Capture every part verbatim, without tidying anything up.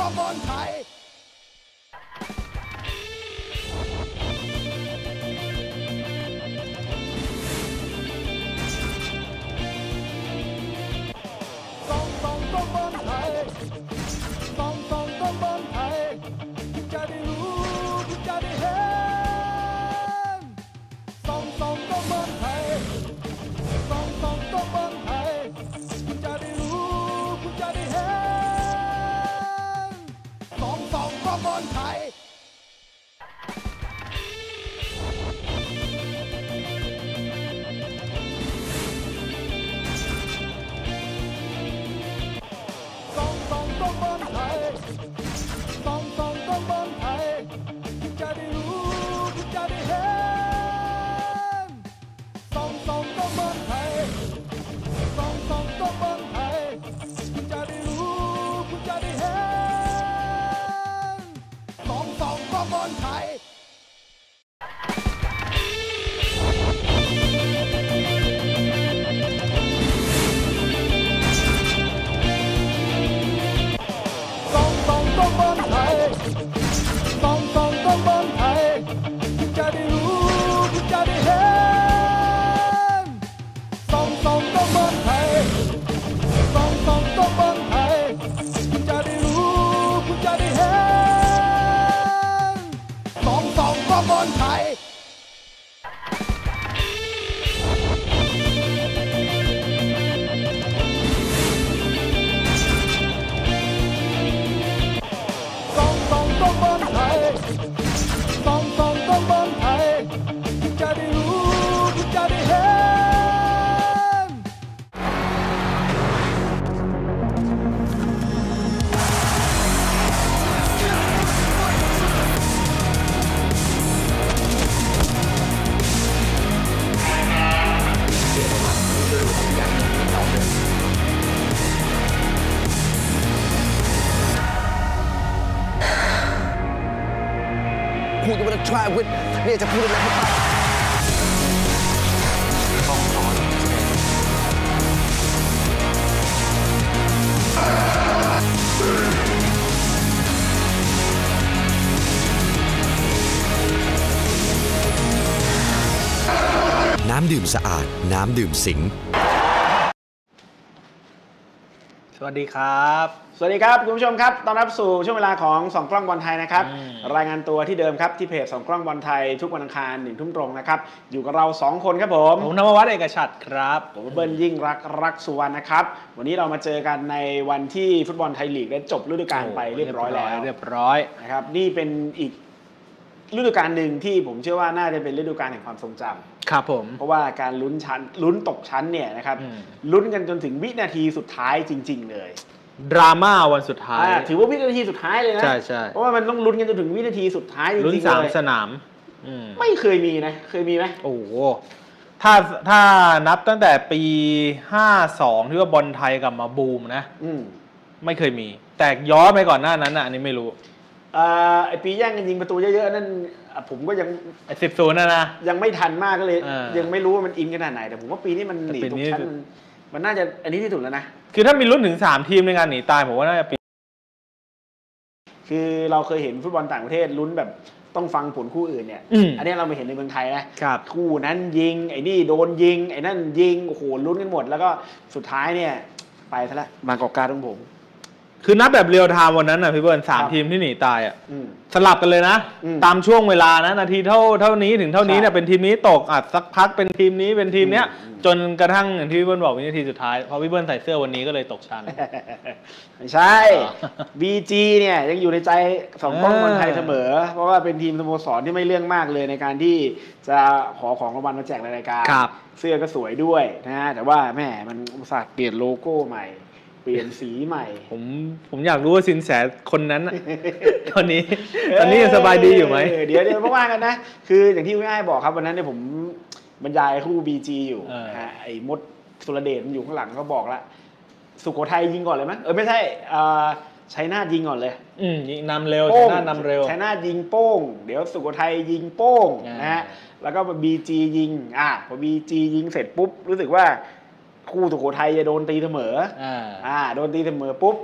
บอลไทยสองสองก็บอลไทยสองสองก็บอลไทยคุณจะได้รู้คุณจะได้เห็นสองสองก็บอลไทยสองสองก็บอลไทยคุณจะได้รู้คุณจะได้เห็นสองสองก็บอลไทยสองสองก็บอลไทยสองสองก็บอลไทยคุณจะได้รู้คุณจะได้เห็นสองสองก็บอลไทยสองสองก็บอลไทยคุณจะได้รู้คุณจะได้เห็นสองสองก็บอลไทยสองสองก็บอลไทยสองสองก็บอลไทยคุณจะได้รู้คุณจะได้เห็นสองสองก็บอลไทยสองสองก็บอลไทยคุณจะได้รู้คุณจะได้เห็นสองสองก็บอลไทยสองสองก็บอลไทยสองสองก็บอลไทยคุณจะได้รู้คุณจะได้เห็น Who you wanna try with เนี่ยจะพูดอะไรให้ฟังต้องขอน้ำดื่มสะอาดน้ำดื่มสิงสวัสดีครับสวัสดีครับคุณผู้ชมครับต้อนรับสู่ช่วงเวลาของสองกล้องบอลไทยนะครับรายงานตัวที่เดิมครับที่เพจสองกล้องบอลไทยทุกวันอังคารหนึ่งทุ่มตรงนะครับอยู่กับเราสองคนครับผมผมนววัฒน์เอกฉัตรครับผมเบิ้ลยิ่งรักรักสุวรรณนะครับวันนี้เรามาเจอกันในวันที่ฟุตบอลไทยลีกได้จบฤดูกาลไปเรียบร้อยแล้วเรียบร้อยนะครับนี่เป็นอีกฤดูกาลหนึ่งที่ผมเชื่อว่าน่าจะเป็นฤดูกาลแห่งความทรงจำครับผมเพราะว่าการลุ้นชั้นลุ้นตกชั้นเนี่ยนะครับลุ้นกันจนถึงวินาทีสุดท้ายจริงๆเลยดราม่าวันสุดท้ายถือว่าวินาทีสุดท้ายเลยนะใช่ใช่เพราะว่ามันต้องลุ้นกันจนถึงวินาทีสุดท้ายจริงๆเลยลุ้นสามสนามไม่เคยมีนะเคยมีไหมโอ้โหถ้าถ้านับตั้งแต่ปีห้าสองที่ว่าบอลไทยกลับมาบูมนะไม่เคยมีแต่ย้อนไปก่อนหน้านั้นอ่ะอันนี้ไม่รู้ไอปีแย่งกันยิงประตูเยอะๆนั่นผมก็ยังไอสิบศูนย์นะนะยังไม่ทันมากก็เลยยังไม่รู้ว่ามันอินขนาดไหนแต่ผมว่าปีนี้มันหนีตกชั้นมันน่าจะอันนี้ที่สุดแล้วนะคือถ้ามีลุ้นถึงสามทีมในการหนีตายผมว่าน่าจะปีคือเราเคยเห็นฟุตบอลต่างประเทศลุ้นแบบต้องฟังผลคู่อื่นเนี่ยอันนี้เราไม่เห็นในเมืองไทยนะคู่นั้นยิงไอ้นี่โดนยิงไอ้นั่นยิงโอ้โหลุ้นกันหมดแล้วก็สุดท้ายเนี่ยไปซะละบางกอกการของผมคือนับแบบเรียลไทม์วันนั้นนะพี่เบิร์นสามทีมที่หนีตายอ่ะสลับกันเลยนะตามช่วงเวลานะนาทีเท่าเท่านี้ถึงเท่านี้เนี่ยเป็นทีมนี้ตกอัดสักพักเป็นทีมนี้เป็นทีมเนี้ยจนกระทั่งอย่างที่พี่เบิร์นบอกวินาทีสุดท้ายพอพี่เบิร์นใส่เสื้อวันนี้ก็เลยตกชั้นไม่ใช่ บี จี เนี่ยยังอยู่ในใจสองกล้องบอลไทยเสมอเพราะว่าเป็นทีมสโมสรที่ไม่เรื่องมากเลยในการที่จะขอของรางวัลมาแจกในรายการเสื้อก็สวยด้วยนะแต่ว่าแม่มันอุตส่าห์เปลี่ยนโลโก้ใหม่เปลี่ยนสีใหม่ผมผมอยากรู้ว่าสินแสคนนั้นตอนนี้ตอนนี้ยังสบายดีอยู่ไหมเดี๋ยวเดี๋ยวว่ากันนะคืออย่างที่ง่ายบอกครับวันนั้นเนี่ยผมบรรยายคู่ บี จี อยู่ไอ้มดสุรเดชมันอยู่ข้างหลังก็บอกละสุโขทัยยิงก่อนเลยมั้ยเออไม่ใช่ชัยนาทยิงก่อนเลยอืมนำเร็วชัยนาทนำเร็วชัยนาทยิงโป้งเดี๋ยวสุโขทัยยิงโป้งนะฮะแล้วก็ บี จี ยิงอ่ะพอ บี จี ยิงเสร็จปุ๊บรู้สึกว่าคู่สุโขทัยจะโดนตีเสมออ่าอ่าโดนตีเสมอปุ๊บ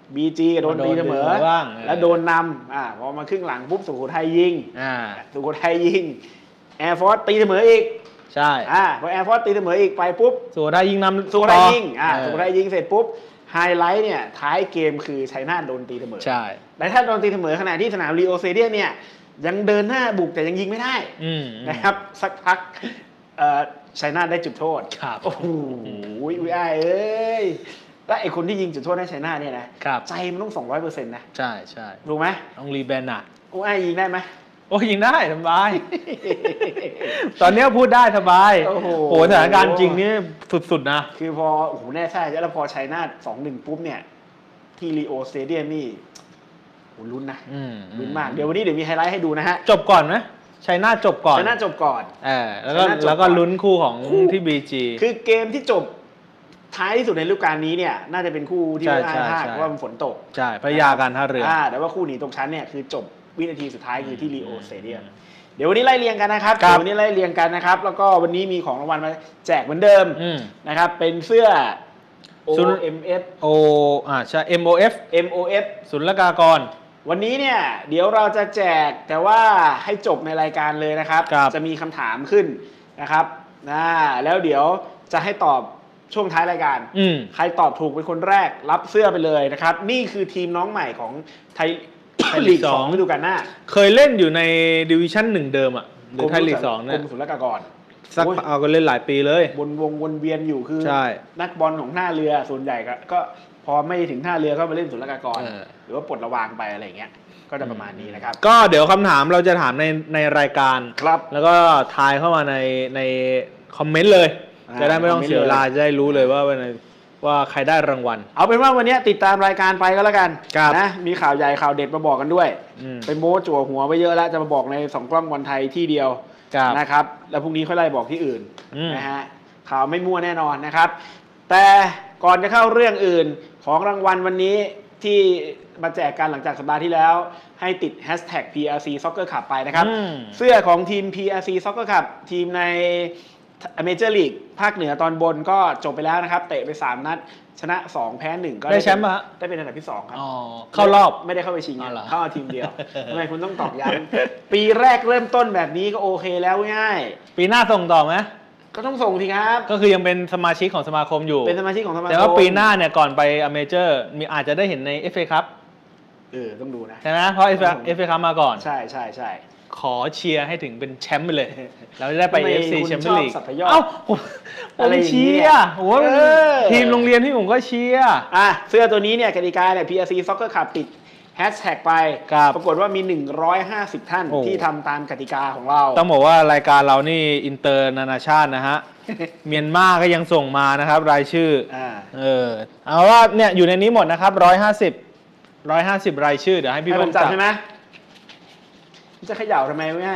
บี จี โดนตีเสมอบ้างแล้วโดนนำอ่าพอมาครึ่งหลังปุ๊บสุโขทัยยิงอ่าสุโขทัยยิงแอร์ฟอร์สตีเสมออีกใช่อ่าพอแอร์ฟอร์สตีเสมออีกไปปุ๊บสุโขทัยยิงนำสุโขทัยยิงอ่าเออสุโขทัยยิงเสร็จปุ๊บไฮไลท์เนี่ยท้ายเกมคือชัยนาทโดนตีเสมอใช่แต่ถ้าโดนตีเสมอขณะที่สนามลีโอเซเดียนเนี่ยยังเดินหน้าบุกแต่ยังยิงไม่ได้อืมนะครับสักพักเอ่อชัยนาทได้จุดโทษครับโอ้โหอุ้ยอุ้ยอ้ายเอ้ยแล้วไอ้คนที่ยิงจุดโทษให้ชัยนาทเนี่ยนะครับ ใจมันต้องสองร้อยเปอร์เซ็นต์นะใช่ใช่รู้ไหมต้องรีแบนอ่ะอุ้ยอ้ายยิงได้ไหมโอ้ยิงได้สบาย ตอนนี้พูดได้สบายโอ้โหโหสถานการณ์จริงนี่สุดๆนะคือพอโอ้โหแน่ใช่แล้วพอชัยนาทสองหนึ่งปุ๊บเนี่ยที่ลีโอสเตเดียมนี่โหลุ้นนะอืมลุ้นมากเดี๋ยววันนี้เดี๋ยวมีไฮไลท์ให้ดูนะฮะจบก่อนไหมชัยนาทจบก่อนชัยนาทจบก่อนเออแล้วก็ชัยนาทจบก่อนแล้วก็ลุ้นคู่ของคู่ที่บีจีคือเกมที่จบท้ายที่สุดในฤดูกาลนี้เนี่ยน่าจะเป็นคู่ที่ใช่ไม่ใช่พลาดใช่เพราะว่ามันฝนตกใช่พระยาการท่าเรือออ่าแต่ว่าคู่หนีตกชั้นเนี่ยคือจบวินาทีสุดท้ายคือที่ลีโอสเตเดียมเดี๋ยววันนี้ไล่เรียงกันนะครับครับเดี๋ยววันนี้ไล่เรียงกันนะครับ แล้วก็วันนี้มีของรางวัลมาแจกเหมือนเดิมอืมนะครับเป็นเสื้อ โอสุดเอ็ม เอฟโออ่าใช่ เอ็ม โอ เอฟเอ็ม โอ เอฟศุลกากรวันนี้เนี่ยเดี๋ยวเราจะแจกแต่ว่าให้จบในรายการเลยนะครับครับจะมีคำถามขึ้นนะครับนะแล้วเดี๋ยวจะให้ตอบช่วงท้ายรายการอืมใครตอบถูกเป็นคนแรกรับเสื้อไปเลยนะครับ นี่คือทีมน้องใหม่ของไทยไทยลีลีกกสสออง งฤดูกาลหน้าเคยเล่นอยู่ในดิวิชั่นหนึ่งเดิมอ่ะหรือไทยลีกสองกเนี่รยมศุลกากรสักโอ้ยเอาก็เล่นหลายปีเลยวนวงวนเวียนอยู่คือใช่นักบอลของท่าเรือส่วนใหญ่ก็ก็พอไม่ถึงท่าเรือก็มาเล่นศุลกากรเออหรือว่าปลดระวางไปอะไรอย่างเงี้ยก็จะประมาณนี้นะครับก็เดี๋ยวคำถามเราจะถามในในรายการครับแล้วก็ทายเข้ามาในในคอมเมนต์เลยอ่าจะได้ไม่ต้องเสียเวลาคอมเมนต์เลยจะได้รู้เลยว่าวันไหนว่าใครได้รางวัลเอาเป็นว่าวันนี้ติดตามรายการไปก็แล้วกันครับนะมีข่าวใหญ่ข่าวเด็ดมาบอกกันด้วยอืมเป็นโม้จั่วหัวไปเยอะแล้วจะมาบอกในสองกล้องบอลไทยที่เดียวครับนะครับแล้วพรุ่งนี้ค่อยไล่บอกที่อื่นอืมนะฮะข่าวไม่มั่วแน่นอนนะครับ แต่ก่อนจะเข้าเรื่องอื่นของรางวัลวันนี้ที่มาแจกกันหลังจากสัปดาห์ที่แล้ว ให้ติด แฮชแท็ก พี อาร์ ซี Soccer Club ไปนะครับอืมเสื้อของทีม พี อาร์ ซี Soccer Club ทีมในเมเจอร์ลีกภาคเหนือตอนบนก็จบไปแล้วนะครับ เตะไปสามนัดชนะสองแพ้หนึ่งก็ได้แชมป์ปะฮะได้เป็นอันดับที่สองครับอ๋อเข้ารอบไม่ได้เข้าไปชิงอ๋อเหรอเข้ามาทีมเดียวทำไมคุณต้องตอกย้ำปีแรกเริ่มต้นแบบนี้ก็โอเคแล้วง่ายปีหน้าส่งต่อไหมก็ต้องส่งทีครับก็คือยังเป็นสมาชิกของสมาคมอยู่เป็นสมาชิกของสมาคมแต่ว่าปีหน้าเนี่ยก่อนไปอเมเจอร์มีอาจจะได้เห็นใน เอฟ เอ Cup เออต้องดูนะใช่ไหมเพราะ เอฟครับผมเอ Cup มาก่อนใช่ใช่ใช่ขอเชียร์ให้ถึงเป็นแชมป์ไปเลย เราจะได้ไปทำไมเอฟ ซีคุณแชมเปี้ยนลีกชอบสัพยอดเอ้าผมผอะไรมอย่างนี้เชียเนี่ยร์โอ้ยเออทีมโรงเรียนที่ผมก็เชียร์อ่ะเสื้อตัวนี้เนี่ยกติกาเนี่ย พี อาร์ ซี Soccer Club ติดแฮชแท็กไปครับปรากฏว่ามีหนึ่งร้อยห้าสิบท่านโอ้ที่ทำตามกติกาของเราต้องบอกว่ารายการเรานี่อินเตอร์นานาชาตินะฮะ เมียนมาก็ยังส่งมานะครับ รายชื่ออ่าเออเอาว่าเนี่ยอยู่ในนี้หมดนะครับร้อยห้าสิบร้อยห้าสิบรายชื่อเดี๋ยวให้พี่ให้เบิ้ผลมจับจับใช่ไหมจะเขย่าทำไมไม่ให้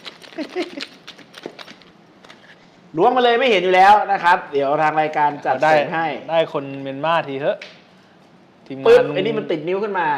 ล้วงมาเลยไม่เห็นอยู่แล้วนะครับ เดี๋ยวทางรายการจัดได้เสร็จให้ได้คนเมียนมาทีเถอะทีมงานปึ๊บไอ้นี่มันติดนิ้วขึ้นมา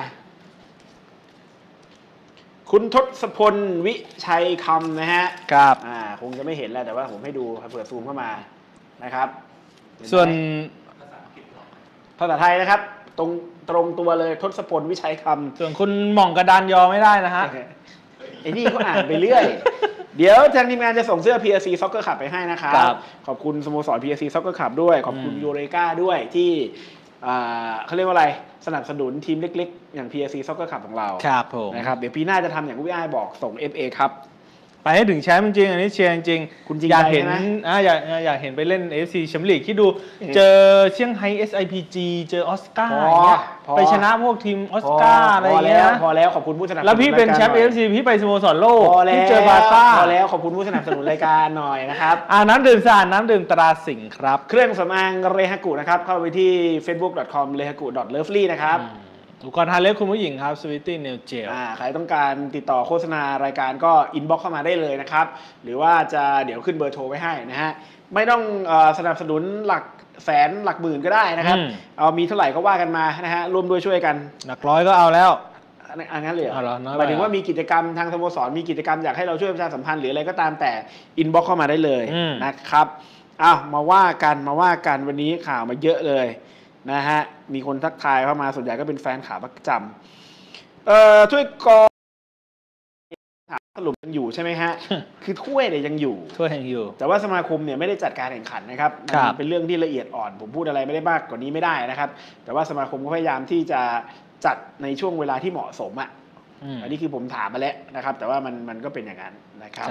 คุณทศพลวิชัยคำนะฮะครับอ่าคงจะไม่เห็นแล้วแต่ว่าผมให้ดูเผื่อซูมเข้ามานะครับส่วนภาษาไทยนะครับ ตรงตรงตัวเลยทศพลวิชัยคำส่วนคุณหม่องกระดานยอไม่ได้นะฮะไอ้นี่ก็อ่านไปเรื่อย เดี๋ยวทางทีมงานจะส่งเสื้อ พี อาร์ ซี Soccer Club ไปให้นะครับครับขอบคุณสโมสร พี อาร์ ซี Soccer Club ด้วย ขอบคุณอืมยูเรกาด้วยที่อ่าเขาเรียกว่าอะไรสนับสนุนทีมเล็กๆ อย่าง พี อาร์ ซี Soccer Club ของเราครับผมนะครับเดี๋ยวปีหน้าจะทำอย่างที่พี่อ้ายบอกส่ง เอฟ เอ ครับไปให้ถึงแชมป์จริงๆอันนี้เชียร์จริงๆคุณจริงอยากใจเห็นใช่ไหมอ่าอยากอยากเห็นไปเล่น เอฟ ซี แชมเปี้ยนลีกที่ดู เจอเซี่ยงไฮ้ เอส ไอ พี จี เจอออสการ์พออย่างเงี้ยพอไปชนะพวกทีมออสการ์อะไรอย่างเงี้ยพอแล้วพอแล้วขอบคุณผู้สนับสนุนแล้วพี่เป็นรายแชการมป์หเอน่ยฟซีพี่ไปสโมสรโลกพอแล้วพี่เจอบาร์ซ่าพอแล้วขอบคุณผู้สนับสนุนรายการหน่อยนะครับอ่าน้ำดื่มสะอาดน้ำดื่มตราสิงห์ครับเครื่องสำอางเรฮากุนะครับ เข้าไปที่ เฟซบุ๊ก ดอท คอม เรฮากุ ดอท เลิฟลี่ นะครับอุปกรณ์ทาเล็บคุณผู้หญิงครับสวิตตี้เนลเจลอ่าใครต้องการติดต่อโฆษณารายการก็อินบ็อกเข้ามาได้เลยนะครับ หรือว่าจะเดี๋ยวขึ้นเบอร์โทรไว้ให้นะฮะ ไม่ต้องเออสนับสนุนหลักแสนหลักหมื่นก็ได้นะครับอืมเอามีเท่าไหร่ก็ว่ากันมานะฮะร่วมด้วยช่วยกันหนักร้อยก็เอาแล้วอันนั้นอันนั้นเลยเหรออ๋อเหรอน้อยไปหมายถึงว่าเหรอมีกิจกรรมทางสโมสรมีกิจกรรมอยากให้เราช่วยประชาสัมพันธ์หรืออะไรก็ตามแต่อินบ็อกเข้ามาได้เลยอืมนะครับอ้าวมาว่ากันมาว่ากันวันนี้ข่าวมาเยอะเลยนะฮะมีคนทักทายเข้ามาส่วนใหญ่ก็เป็นแฟนขาประจำเอ่อถ้วยกอสรุปยังอยู่ใช่ไหมฮะ คือถ้วยเนี่ยยังอยู่ถ้วยยังอยู่แต่ว่าสมาคมเนี่ยไม่ได้จัดการแข่งขันนะครับมันเป็นเรื่องที่ละเอียดอ่อนผมพูดอะไรไม่ได้มากกว่านี้ไม่ได้นะครับแต่ว่าสมาคมก็พยายามที่จะจัดในช่วงเวลาที่เหมาะสมอ่ะอันนี้คือผมถามมาแล้วนะครับแต่ว่ามันมันก็เป็นอย่างนั้นนะครับ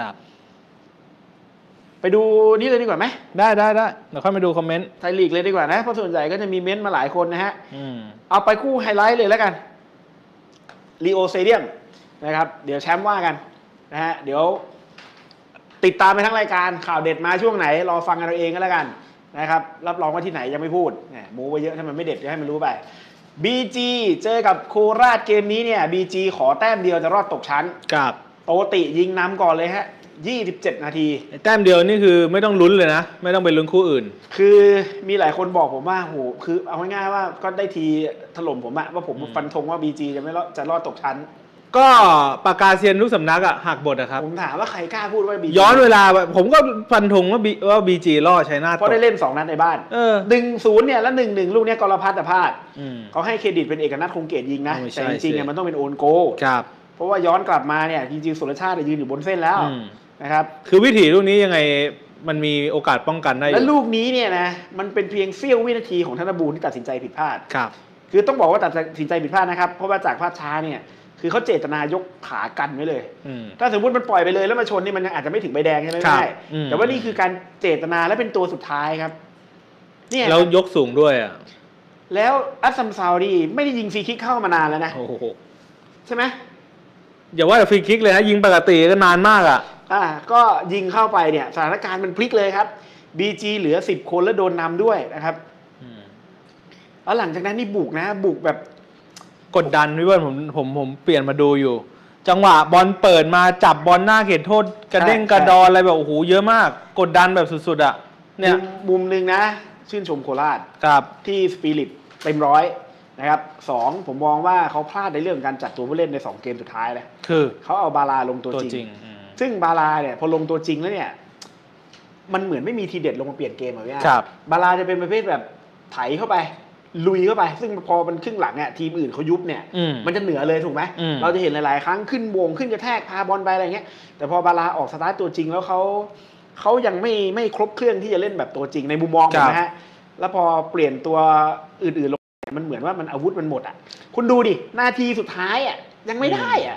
ไปดูนี่เลยดีกว่าไหมได้ได้ได้เดี๋ยวค่อยมาดูคอมเมนต์ไทยลีกเลยดีกว่านะเพราะส่วนใหญ่ก็จะมีเม้นต์มาหลายคนนะฮะเอาไปคู่ไฮไลท์เลยแล้วกันลีโอสเตเดียมนะครับเดี๋ยวแชมป์ว่ากันนะฮะเดี๋ยวติดตามไปทั้งรายการข่าวเด็ดมาช่วงไหนรอฟังกันเราเองก็แล้วกันนะครับรับรองว่าที่ไหนยังไม่พูดเนี่ยมูไว้เยอะถ้ามันไม่เด็ดจะให้มันรู้ไป บี จี เจอกับโคราชเกมนี้เนี่ย บี จี ขอแต้มเดียวจะรอดตกชั้นครับโตติยิงนำก่อนเลยฮะยี่สิบเจ็ดนาทีแต้มเดียวนี่คือไม่ต้องลุ้นเลยนะไม่ต้องไปลุ้นคู่อื่นคือมีหลายคนบอกผมว่าโหคือเอาง่ายๆว่าก็ได้ทีถล่มผมอะว่าผมฟันธงว่า บี จี จะไม่รอดจะรอดตกชั้นก็ปากกาเซียนทุกสำนักอะหักบทอะครับผมถามว่าใครกล้าพูดว่า บี จีย้อนเวลาผมก็ฟันธงว่าบีว่า บี จี รอดชัยนาทเพราะได้เล่นสองนัดในบ้านเออหนึ่งศูนย์เนี่ยแล้วหนึ่งหนึ่งลูกเนี้ยกรพัฒน์พลาดเขาให้เครดิตเป็นเอกนัทคงเกตยิงนะแต่จริงๆเนี่ยมันต้องเป็นโอนโกครับเพราะว่าย้อนกลับมาเนี่ยจริงๆสุรชาติยืนอยู่บนเส้นแล้วนะครับคือวิถีลูกนี้ยังไงมันมีโอกาสป้องกันได้และลูกนี้เนี่ยนะมันเป็นเพียงเสี้ยววินาทีของธนบูรณ์ที่ตัดสินใจผิดพลาดครับคือต้องบอกว่าตัดสินใจผิดพลาดนะครับเพราะว่าจากภาพช้าเนี่ยคือเขาเจตนายกขากันไว้เลยถ้าสมมติมันปล่อยไปเลยแล้วมาชนนี่มันยังอาจจะไม่ถึงใบแดงใช่ไหมไม่ใช่แต่ว่านี่คือการเจตนาและเป็นตัวสุดท้ายครับเนี่ยแล้วยกสูงด้วยอ่ะแล้วอัสซัมซาวดีไม่ได้ยิงฟรีคิกเข้ามานานแล้วนะใช่ไหมอย่าว่าแต่ฟรีคิกเลยนะยิงปกติก็นานมากอ่ะอ่าก็ยิงเข้าไปเนี่ยสถานการณ์มันพลิกเลยครับ บี จี เหลือสิบคนแล้วโดนนำด้วยนะครับแล้วหลังจากนั้นนี่บุกนะบุกแบบกดดันพี่เบิร์ดผมผมผมเปลี่ยนมาดูอยู่จังหวะบอลเปิดมาจับบอลหน้าเขตโทษกระเด้งกระดอนอะไรแบบโอ้โหเยอะมากกดดันแบบสุดๆอ่ะเนี่ยมุมหนึ่งนะชื่นชมโคราชครับที่สปิริตเต็มร้อยนะครับสองผมมองว่าเขาพลาดในเรื่องการจัดตัวผู้เล่นในสองเกมสุดท้ายเลยคือเขาเอาบาลาลงตัวจริงซึ่งบาลาเนี่ยพอลงตัวจริงแล้วเนี่ยมันเหมือนไม่มีทีเด็ดลงมาเปลี่ยนเกมเหมือนกันบาลาจะเป็นประเภทแบบไถเข้าไปลุยเข้าไปซึ่งพอมันครึ่งหลังเนี่ยทีมอื่นเขายุบเนี่ยมันจะเหนือเลยถูกไหมเราจะเห็นหลายๆครั้งขึ้นวงขึ้นกระแทกพาบอลไปอะไรเงี้ยแต่พอบาลาออกสตาร์ทตัวจริงแล้วเขาเขายังไม่ไม่ครบเครื่องที่จะเล่นแบบตัวจริงในมุมมองผมนะฮะแล้วพอเปลี่ยนตัวอื่นๆลงมันเหมือนว่ามันอาวุธมันหมดอ่ะคุณดูดินาทีสุดท้ายอ่ะยังไม่ได้อ่ะ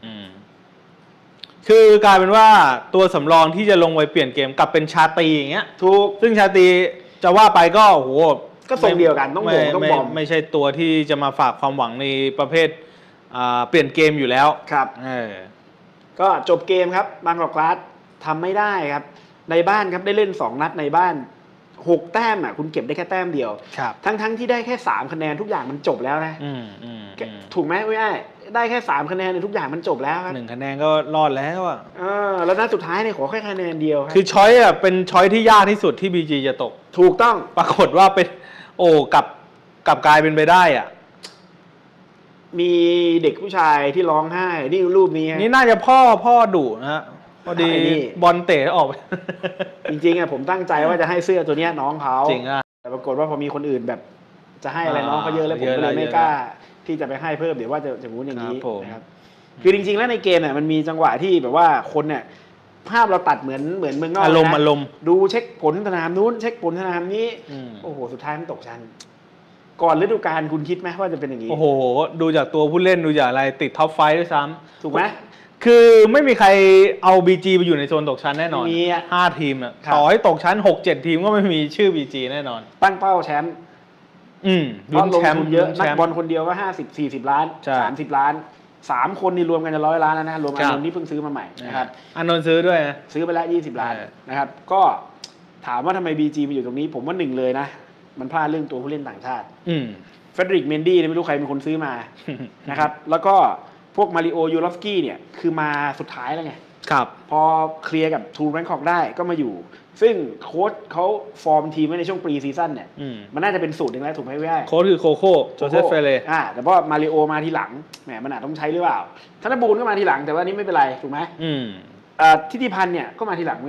คือกลายเป็นว่าตัวสำรองที่จะลงไปเปลี่ยนเกมกลับเป็นชาตรีอย่างเงี้ยถูกซึ่งชาตรีจะว่าไปก็โอ้โหก็ทรงเดียวกันต้องโบกต้องบอมไม่ใช่ตัวที่จะมาฝากความหวังในประเภทเปลี่ยนเกมอยู่แล้วครับก็จบเกมครับบางกอกกลาสทำไม่ได้ครับในบ้านครับได้เล่นสองนัดในบ้านหกแต้มอ่ะคุณเก็บได้แค่แต้มเดียวทั้งทั้งที่ได้แค่สามคะแนนทุกอย่างมันจบแล้วนะถูกไหมไม่ได้ได้แค่สามคะแนนในทุกอย่างมันจบแล้วครับหนึ่งคะแนนก็รอดแล้วอ่ะเออแล้วนัดสุดท้ายเนี่ยขอแค่คะแนนเดียวคือช้อยอ่ะเป็นช้อยที่ยากที่สุดที่ บี จี จะตกถูกต้องปรากฏว่าเป็นโอ้กลับกลับกลายเป็นไปได้อ่ะมีเด็กผู้ชายที่ร้องไห้นี่รูปนี้นี่น่าจะพ่อพ่อดุนะฮะพอดีบอลเตะออกจริงๆอ่ะผมตั้งใจว่าจะให้เสื้อตัวนี้น้องเขาจริงอ่ะแต่ปรากฏว่าพอมีคนอื่นแบบจะให้อะไรน้องเขาเยอะแล้วผมก็เลยไม่กล้าที่จะไปให้เพิ่มเดี๋ยวว่าจะจะพูดอย่างนี้นะครับคือจริงๆแล้วในเกมเนี่ยมันมีจังหวะที่แบบว่าคนเนี่ยภาพเราตัดเหมือนเหมือนเมืองนอกอารมณ์อารมณ์ดูเช็คผลสนามนู้นเช็คผลสนามนี้โอ้โหสุดท้ายมันตกชั้นก่อนฤดูกาลคุณคิดไหมว่าจะเป็นอย่างนี้โอ้โหดูจากตัวผู้เล่นดูจากอะไรติดท็อปไฟว์ด้วยซ้ำถูกไหมคือไม่มีใครเอา บี จี ไปอยู่ในโซนตกชั้นแน่นอนมีห้าทีมอ่ะต่อให้ตกชั้น หกเจ็ด ทีมก็ไม่มีชื่อ บี จี แน่นอนตั้งเป้าแชมป์อืมลุ้นแชมป์เยอะนักบอลคนเดียวก็ห้าสิบ สี่สิบล้านสามสิบล้านสามคนนี่รวมกันจะร้อยล้านแล้วนะรวมอานนท์ที่เพิ่งซื้อมาใหม่นะครับอานนท์ซื้อด้วยนะซื้อไปแล้วยี่สิบล้านนะครับก็ถามว่าทำไม บี จี มาอยู่ตรงนี้ผมว่าหนึ่งเลยนะมันพลาดเรื่องตัวผู้เล่นต่างชาติเฟเดริกเมนดี้ไม่รู้ใครเป็นคนซื้อมานะครับแล้วก็พวกมาริโอยูรอฟสกี้เนี่ยคือมาสุดท้ายแล้วไงครับพอเคลียร์กับทูแบงคอกได้ก็มาอยู่ซึ่งโค้ชเขาฟอร์มทีมไว้ในช่วงปรีซีซั่นเนี่ยมันน่าจะเป็นสูตรหนึ่งแล้วถูกไหมพี่ไอ้โค้ชคือโคโค่โจเซฟเฟเล่อ่าแต่พอมาริโอมาทีหลังแหมมันอาจต้องใช้หรือเปล่าธนบูรณ์ก็มาทีหลังแต่ว่านี้ไม่เป็นไรถูกไหมอืมอ่าทิติพันธ์เนี่ยก็มาทีหลังเหมือนกัน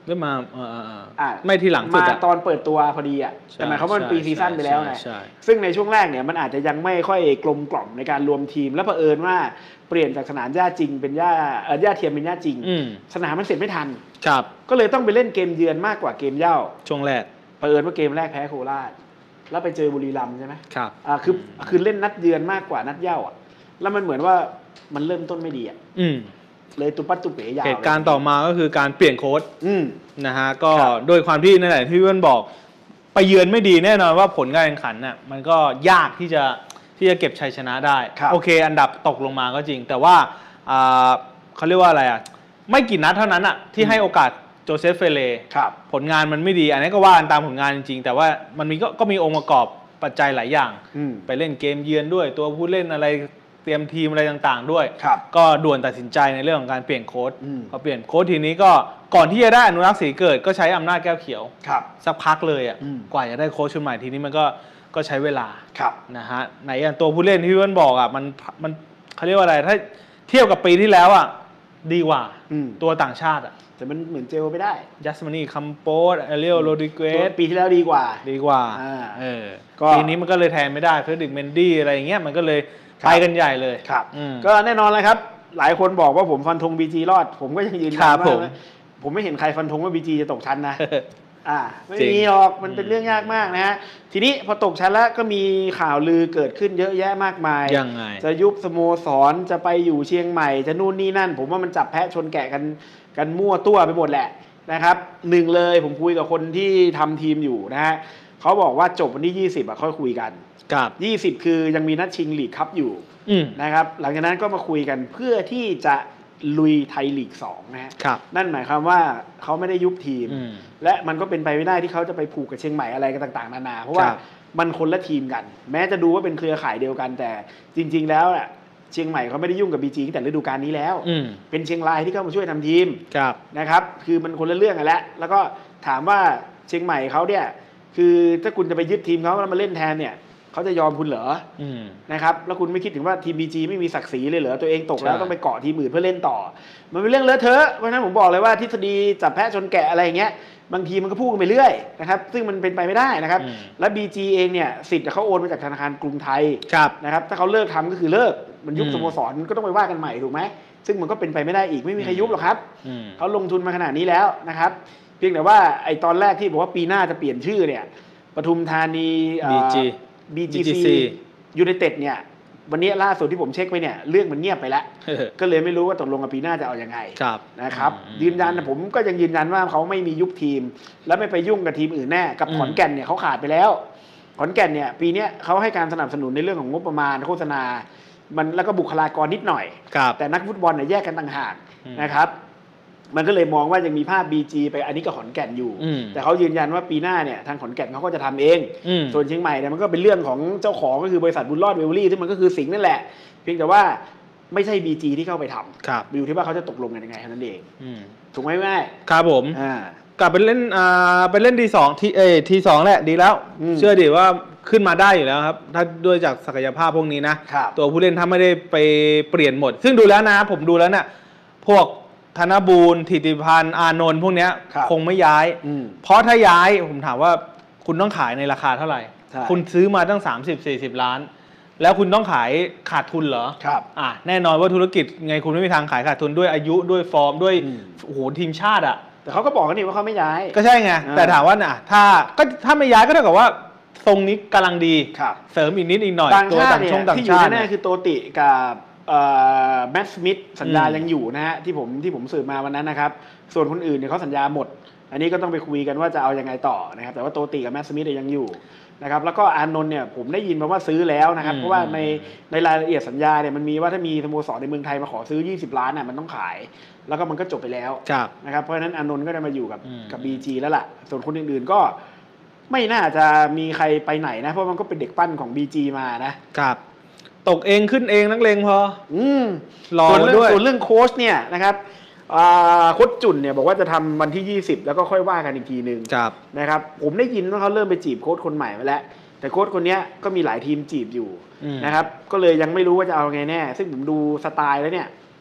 ได้มาอ่าไม่ทีหลังสุดมาตอนเปิดตัวพอดีอ่ะแต่หมายความว่ามันปีซีซั่นไปแล้วไงซึ่งในช่วงแรกเนี่ยมันอาจจะยังไม่ค่อยกลมกล่อมในการรวมทีมแล้วเผอิญว่าเปลี่ยนจากสนามหญ้าจริงเป็นหญ้าเออหญ้าเทียมเป็นหญ้าจริงสนามมันเสร็จไม่ทันครับก็เลยต้องไปเล่นเกมเยือนมากกว่าเกมเย่าช่วงแรกเผอิญว่าเกมแรกแพ้โคราชแล้วไปเจอบุรีรัมย์ใช่ไหมครับอ่าคือคือเล่นนัดเยือนมากกว่านัดเย่าอ่ะแล้วมันเหมือนว่ามันเริ่มต้นไม่ดีอ่ะเลยตุปัตตุเป๋ยาวเหตุการณ์ต่อมาก็คือการเปลี่ยนโค้ชนะฮะก็โดยความที่นั่นแหละที่พี่เบิ้ลบอกไปเยือนไม่ดีแน่นอนว่าผลการแข่งขันน่ะมันก็ยากที่จะที่จะเก็บชัยชนะได้โอเคอันดับตกลงมาก็จริงแต่ว่าเขาเรียกว่าอะไรอ่ะไม่กี่นัดเท่านั้นอ่ะที่ให้โอกาสโจเซฟเฟเล่ผลงานมันไม่ดีอันนี้ก็ว่ากันตามผลงานจริงๆแต่ว่ามันมีก็ก็มีองค์ประกอบปัจจัยหลายอย่างไปเล่นเกมเยือนด้วยตัวผู้เล่นอะไรเตรียมทีมอะไรต่างๆด้วยก็ด่วนตัดสินใจในเรื่องของการเปลี่ยนโค้ชพอเปลี่ยนโค้ชทีนี้ก็ก่อนที่จะได้อนุรักษ์ศรีเกิดก็ใช้อำนาจแก้วเขียวสักพักเลยอ่ะกว่าจะได้โค้ชชุดใหม่ทีนี้มันก็ก็ใช้เวลานะฮะไหนอย่างตัวผู้เล่นที่พี่เบิ้ลบอกอ่ะมันมันเขาเรียกว่าอะไรถ้าเทียบกับปีที่แล้วอ่ะดีกว่าตัวต่างชาติอ่ะแต่มันเหมือนเจลไปได้ยัสมานีคัมโปสเอเรียลโรดิเกสปีที่แล้วดีกว่าดีกว่าเออปีนี้มันก็เลยแทนไม่ได้เฟรดริกเมนดี้อะไรอย่างเงี้ยมันก็เลยไปกันใหญ่เลยครับก็แน่นอนเลยครับหลายคนบอกว่าผมฟันธง บี จี รอดผมก็ยังยืนยันว่าผมผมไม่เห็นใครฟันธงว่า บี จี จะตกชั้นนะอ่าไม่มีหรอกมันเป็นเรื่องยากมากนะฮะทีนี้พอตกชั้นแล้วก็มีข่าวลือเกิดขึ้นเยอะแยะมากมายยังไงจะยุบสโมสรจะไปอยู่เชียงใหม่จะนู่นนี่นั่นผมว่ามันจับแพะชนแกะกันกันมั่วตัวไปหมดแหละนะครับหนึ่งเลยผมคุยกับคนที่ทำทีมอยู่นะฮะเขาบอกว่าจบวันที่ยี่สิบอ่ะค่อยคุยกันครับยี่สิบคือยังมีนัดชิงลีกคัพอยู่นะครับหลังจากนั้นก็มาคุยกันเพื่อที่จะลุยไทยลีกสองนะฮะนั่นหมายความว่าเขาไม่ได้ยุบทีมและมันก็เป็นไปไม่ได้ที่เขาจะไปผูกกับเชียงใหม่อะไรกันต่างๆนานาเพราะว่ามันคนละทีมกันแม้จะดูว่าเป็นเครือข่ายเดียวกันแต่จริงๆแล้วอ่ะเชียงใหม่เขาไม่ได้ยุ่งกับ บี จี ตั้งแต่ฤดูกาลนี้แล้วเป็นเชียงรายที่เข้ามาช่วยทำทีมนะครับคือมันคนละเรื่องกันแล้วแล้วก็ถามว่าเชียงใหม่เขาเนี่ยคือถ้าคุณจะไปยึดทีมเขาแล้วมาเล่นแทนเนี่ยเขาจะยอมคุณเหรอนะครับแล้วคุณไม่คิดถึงว่าทีม บี จี ไม่มีศักดิ์ศรีเลยเหรอตัวเองตกแล้วต้องไปเกาะทีมอื่นเพื่อเล่นต่อมันเป็นเรื่องเลอะเทอะเพราะฉะนั้นผมบอกเลยว่าทฤษฎีจับแพะชนแกะอะไรอย่างเงี้ยบางทีมันก็พูดกันไปเรื่อยนะครับซึ่งมันเป็นไปไม่ได้นะครับและ บี จี เองเนี่ยสิทธิ์เขาโอนมาจากธนาคารกรุงไทยนะครับถ้าเขาเลิกทำก็คือเลิกมันยุบสโมสรก็ต้องไปว่ากันใหม่ถูกไหมซึ่งมันก็เป็นไปไม่ได้อีกไม่มีใครยุบหรอกครับเขาลงทุนมาขนาดนี้แล้วนะครับเพียงแต่ว่าไอ้ตอนแรกที่บอกว่าปีหน้าจะเปลี่ยนชื่อเนี่ยปทุมธานีบี จีบี จี ซี ยูไนเต็ดเนี่ยวันนี้ล่าสุดที่ผมเช็คไปเนี่ยเรื่องมันเงียบไปแล้ว ก็เลยไม่รู้ว่าตกลงกับปีหน้าจะเอายังไงนะครับยืนยันนะผมก็ยังยืนยันว่าเขาไม่มียุบทีมและไม่ไปยุ่งกับทีมอื่นแน่กับขอนแก่นเนี่ยเขาขาดไปแล้วขอนแก่นเนี่ยปีนี้เขาให้การสนับสนุนในเรื่องของงบประมาณโฆษณามันแล้วก็บุคลากรนิดหน่อยแต่นักฟุตบอลเนี่ยแยกกันต่างหากนะครับมันก็เลยมองว่ายังมีภาพ บี จี ไปอันนี้กับขอนแก่นอยู่แต่เขายืนยันว่าปีหน้าเนี่ยทางขอนแก่นเขาก็จะทำเองส่วนเชียงใหม่เนี่ยมันก็เป็นเรื่องของเจ้าของก็คือบริษัทบุญรอดเวลลี่ซึ่งมันก็คือสิงห์นั่นแหละเพียงแต่ว่าไม่ใช่ บี จี ที่เข้าไปทำอยู่ที่ว่าเขาจะตกลงกันยังไงเท่านั้นเองถูกไหมแม่ครับผมกลับไปเล่นอ่าไปเล่นทีสองทีเอทีสองแหละดีแล้วเชื่อดิว่าขึ้นมาได้อยู่แล้วครับถ้าด้วยจากศักยภาพพวกนี้นะตัวผู้เล่นถ้าไม่ได้ไปเปลี่ยนหมดซึ่งดูแล้วนะผมดูแล้วเนี่ยพวกธนบูรณ์ถิติพันธ์อานนท์พวกนี้คงไม่ย้ายเพราะถ้าย้ายผมถามว่าคุณต้องขายในราคาเท่าไหร่คุณซื้อมาตั้ง สามสิบสี่สิบ ล้านแล้วคุณต้องขายขาดทุนเหรอครับอ่ะแน่นอนว่าธุรกิจไงคุณไม่มีทางขายขาดทุนด้วยอายุด้วยฟอร์มด้วยโอ้โหทีมชาติอ่ะแต่เขาก็บอกกันนี่ว่าเขาไม่ย้ายก็ใช่ไงแต่ถามว่าน่ะถ้าก็ถ้าไม่ย้ายก็เท่ากับว่าทรงนี้กำลังดีเสริมอีกนิดอีกหน่อยตัวต่างชาติที่อยู่แน่ๆคือโตติกับแมตต์สมิธสัญญายังอยู่นะฮะที่ผมที่ผมสืบมาวันนั้นนะครับส่วนคนอื่นเนี่ยเขาสัญญาหมดอันนี้ก็ต้องไปคุยกันว่าจะเอายังไงต่อนะครับแต่ว่าโตติกับแมตต์สมิธยังอยู่นะครับแล้วก็อานนท์เนี่ยผมได้ยินมาว่าซื้อแล้วนะครับเพราะว่าในในรายละเอียดสัญญาเนี่ยมันมีว่าถ้ามีสโมสรในเมืองไทยมาขอซื้อยี่สิบล้านน่ะมันต้องขายแล้วก็มันก็จบไปแล้วนะครับเพราะฉะนั้นอานนท์ก็ได้มาอยู่กับกับ บี จี แล้วล่ะส่วนคนอื่นๆก็ไม่น่าจะมีใครไปไหนนะเพราะมันก็เป็นเด็กปั้นของ บี จี มานะครับตกเองขึ้นเองนักเลงพออืมรอด้วยส่วนเรื่องโค้ชเนี่ยนะครับโค้ชจุนเนี่ยบอกว่าจะทำวันที่ยี่สิบแล้วก็ค่อยว่ากันอีกทีนึงนะครับผมได้ยินว่าเขาเริ่มไปจีบโค้ชคนใหม่มาแล้วแต่โค้ชคนนี้ก็มีหลายทีมจีบอยู่นะครับก็เลยยังไม่รู้ว่าจะเอาไงแน่ซึ่งผมดูสไตล์แล้วเนี่ย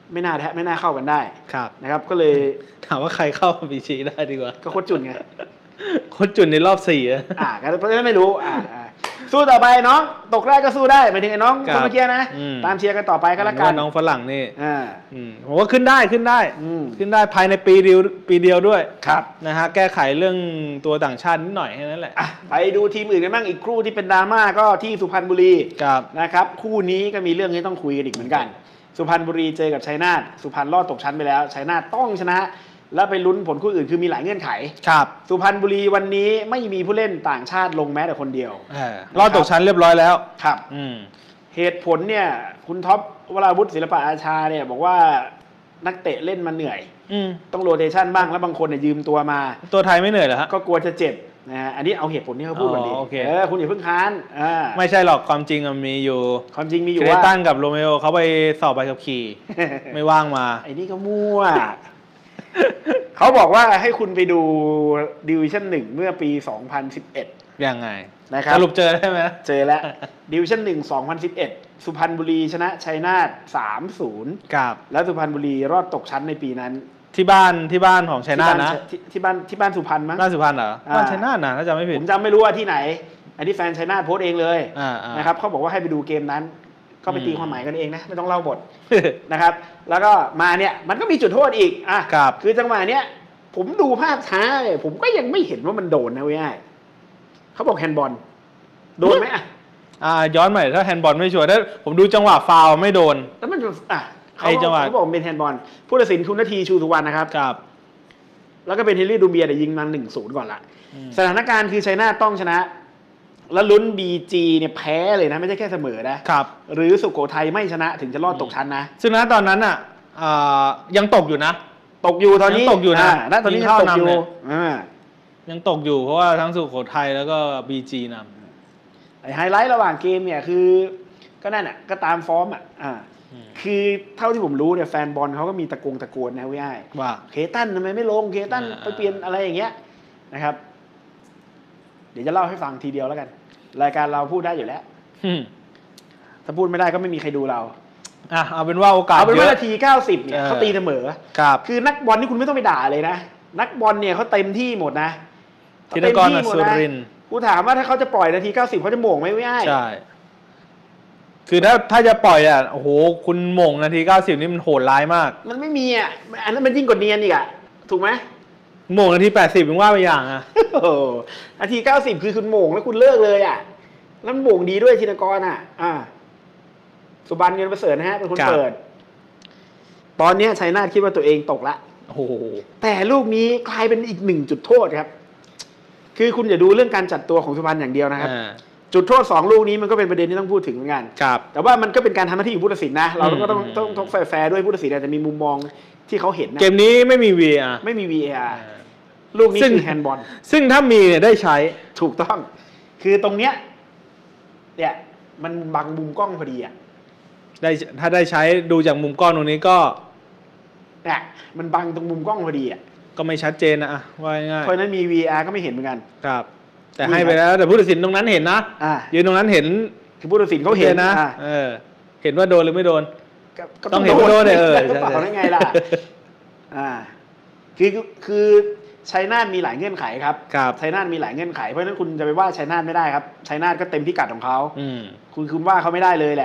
ไม่น่าแท้ไม่น่าเข้ากันได้ครับนะครับก็เลยถามว่าใครเข้าบีจีได้ดีกว่าก็โคตรจุนไงโคนจุนในรอบสี่อะอ่าก็เพราะฉะนั้นไม่รู้อ่าอ่าสู้ต่อไปน้องตกได้ก็สู้ได้หมายถึงไอ้น้องครัคบนเมื่อกี้นะอืมตามเชียร์กันต่อไปก็แล้วกัว่าน น้องฝรั่งนี่อ่าอืมผมว่าขึ้นได้ขึ้นได้อืมขึ้นได้ภายในปีเดียวปีเดียวด้วยครับนะฮะแก้ไขเรื่องตัวต่างชาตินิดหน่อยแค่นั้นแหละอ่ะไปดูทีมอื่นกันบ้างอีกคู่ที่เป็นดราม่าก็ที่สุพรรณบุรีครับนะครับคู่นี้ก็มีเรื่องที่ต้องคุยกันอีกเหมือนกัน สุพรรณบุรีเจอกับชัยนาทสุพรรณรอดตกชั้นไปแล้วชัยนาทต้องชนะ แล้วไปลุ้นผลคู่อื่นคือมีหลายเงื่อนไขครับสุพรรณบุรีวันนี้ไม่มีผู้เล่นต่างชาติลงแม้แต่คนเดียวเออรอดตกชั้นเรียบร้อยแล้วครับอืมเหตุผลเนี่ยคุณท็อปวราวุฒิศิลปะอาชาเนี่ยบอกว่านักเตะเล่นมาเหนื่อยอืมต้องโรเทชันบ้างแล้วบางคนเนี่ยยืมตัวมาตัวไทยไม่เหนื่อยเหรอฮะก็กลัวจะเจ็บนะฮะอันนี้เอาเหตุผลที่เขาพูดก่อนดีอ๋อโอเคเออคุณอย่าเพิ่งค้านอ่าไม่ใช่หรอกความจริงมันมีอยู่ความจริงมีอยู่เกรว่าตันกับโรเมโอเขาไปสอบใบขับขี่ ไม่ว่างมาไอ้นี่ก็มั่ว เขาบอกว่าให้คุณไปดูดิวิชั่นหนึ่งเมื่อปี สองพันสิบเอ็ดยังไงนะครับสรุปเจอได้ไหมเจอแล้วดิวิชั่นหนึ่ง สองพันสิบเอ็ด สุพรรณบุรีชนะชัยนาท สามศูนย์ครับแล้วสุพรรณบุรีรอดตกชั้นในปีนั้นที่บ้านที่บ้านของชัยนาทนะที่ที่บ้านที่บ้านสุพรรณมั้งบ้านสุพรรณเหรออ่าบ้านชัยนาทนะถ้าจำไม่ผิผดมจำไม่รู้ว่าที่ไหน อันนี้แฟนชัยนาทโพสต์เองเลยอ่าอ่านนะครับเขาบอกว่าให้ไปดูเกมนั้น ก็ไปตีอืมความหมายกันเองนะ ไม่ต้องเล่าบท นะครับ แล้วก็มาเนี่ยมันก็มีจุดโทษอีกอ่ะครับคือจังหวะเนี้ยผมดูภาพช้าเนี่ยผมก็ยังไม่เห็นว่ามันโดนนะเว้ยเขาบอกแฮนด์บอลโดนไหมอ่ะอ่าย้อนใหม่ถ้าแฮนด์บอลไม่ชัวร์ถ้าผมดูจังหวะฟาวล์ไม่โดนแล้วมันอ่ะเขาไอ้จังหวะเขาบอกเป็นแฮนด์บอลผู้ตัดสินคุณนาทีชูสุวรรณนะครับครับแล้วก็เป็นเฮนรี่ดูเบียร์เนี่ยยิงมาหนึ่งศูนย์ก่อนละอืมสถานการณ์คือชัยนาทต้องชนะ แล้วลุ้นบีจีเนี่ยแพ้เลยนะ ไม่ใช่แค่เสมอนะครับหรือสุโขทัยไม่ชนะถึงจะรอดตกชั้นนะซึ่งนะตอนนั้นอ่ะอ่ายังตกอยู่นะตกอยู่ตอนนี้ยังตกอยู่นะาณตอนนี้ยิงยังเข้าตกอยู่นำเนี่ยอ่ายังตกอยู่เพราะว่าทั้งสุโขทัยแล้วก็บีจีนไอ้ไฮไลท์ระหว่างเกมเนี่ยคือ ก็นั่นอ่ะก็ตามฟอร์มอ่ะอ่าำอืมคือเท่าที่ผมรู้เนี่ยแฟนบอลเขาก็มีตะโกงตะโกนนะเว้ยว่าเคตันทำไมไม่ลงเคตันอ่าไปเปลี่ยนอะไรอย่างเงี้ยนะครับ เดี๋ยวจะเล่าให้ฟังทีเดียวแล้วกัน รายการเราพูดได้อยู่แล้วอืมถ้าพูดไม่ได้ก็ไม่มีใครดูเราอ่ะเอาเป็นว่าโอกาสเอาเป็นเยว่าอะนาทีเก้าสิบเนี่ยเออเขาตีเสมอครับคือนักบอลนี่คุณไม่ต้องไปด่าเลยนะ นักบอลเนี่ยเขาเต็มที่หมดนะธินกรเต็มที่หมดสุนะรินทร์กูถามว่าถ้าเขาจะปล่อยนาทีเก้าสิบเขาจะโหม่งไหมไม่ได้ใช่ คือถ้าถ้าจะปล่อยอ่ะโอ้โหคุณหม่งนาทีเก้าสิบนี่มันโหดร้ายมากมันไม่มีอ่ะอันนั้นมันยิ่งกว่าเนียนอีกอ่ะถูกไหมหม่งนาทีแปดสิบยังว่าไปอย่างอ่ะโอ้โหนาทีเก้าสิบคือคุณโหม่งแล้วคุณเลิกเลยอ่ะแล้วมันโหม่งดีด้วยธินกรอ่ะ อ่า สุบรรณเงินประเสริฐนะฮะเป็นคนครับเปิด ตอนเนี้ยชัยนาทคิดว่าตัวเองตกละโอ้โหแต่ลูกนี้กลายเป็นอีกหนึ่งจุดโทษครับ คือคุณอย่าดูเรื่องการจัดตัวของสุพรรณอย่างเดียวนะครับอ่าจุดโทษสองลูกนี้มันก็เป็นประเด็นที่ต้องพูดถึงเหมือนกันครับแต่ว่ามันก็เป็นการทำหน้าที่ของผู้ตัดสินนะ เราก็ต้องอืมต้องต้องแฟร์ๆด้วยผู้ตัดสินอาจจะมีมุมมองที่เขาเห็นนะเกมนี้ไม่มี วี อาร์ไม่มี วี เอ อาร์ ลูกนี้ซึ่งคือแฮนด์บอลซึ่งถ้ามีเนี่ยได้ใช้ถูกต้อง คือตรงเนี้ยเนี่ยมันบังมุมกล้องพอดีอ่ะได้ถ้าได้ใช้ดูจากมุมกล้องตรงนี้ก็เนี่ยมันบังตรงมุมกล้องพอดีอ่ะก็ไม่ชัดเจนนะอ่ะว่าง่ายเพราะฉะนั้นมี วี เอ อาร์ ก็ไม่เห็นเหมือนกันๆครับ แต่ให้ไปแล้วแต่ผู้ตัดสินตรงนั้นเห็นนะอ่ายืนตรงนั้นเห็นคือผู้ตัดสินเขาเห็นนะอ่าเออ เห็นว่าโดนหรือไม่โดนก็ก็ต้องเห็นว่าโดนเนี่ยเออก็เปล่าใช่ได้ไงล่ะ อ่า คือคือชัยนาทมีหลายเงื่อนไขครับครับชัยนาทมีหลายเงื่อนไข เพราะฉะนั้นคุณจะไปว่าชัยนาทไม่ได้ครับ ชัยนาทก็เต็มพิกัดของเขาอืมคุณคุณว่าเขาไม่ได้เลยแหละ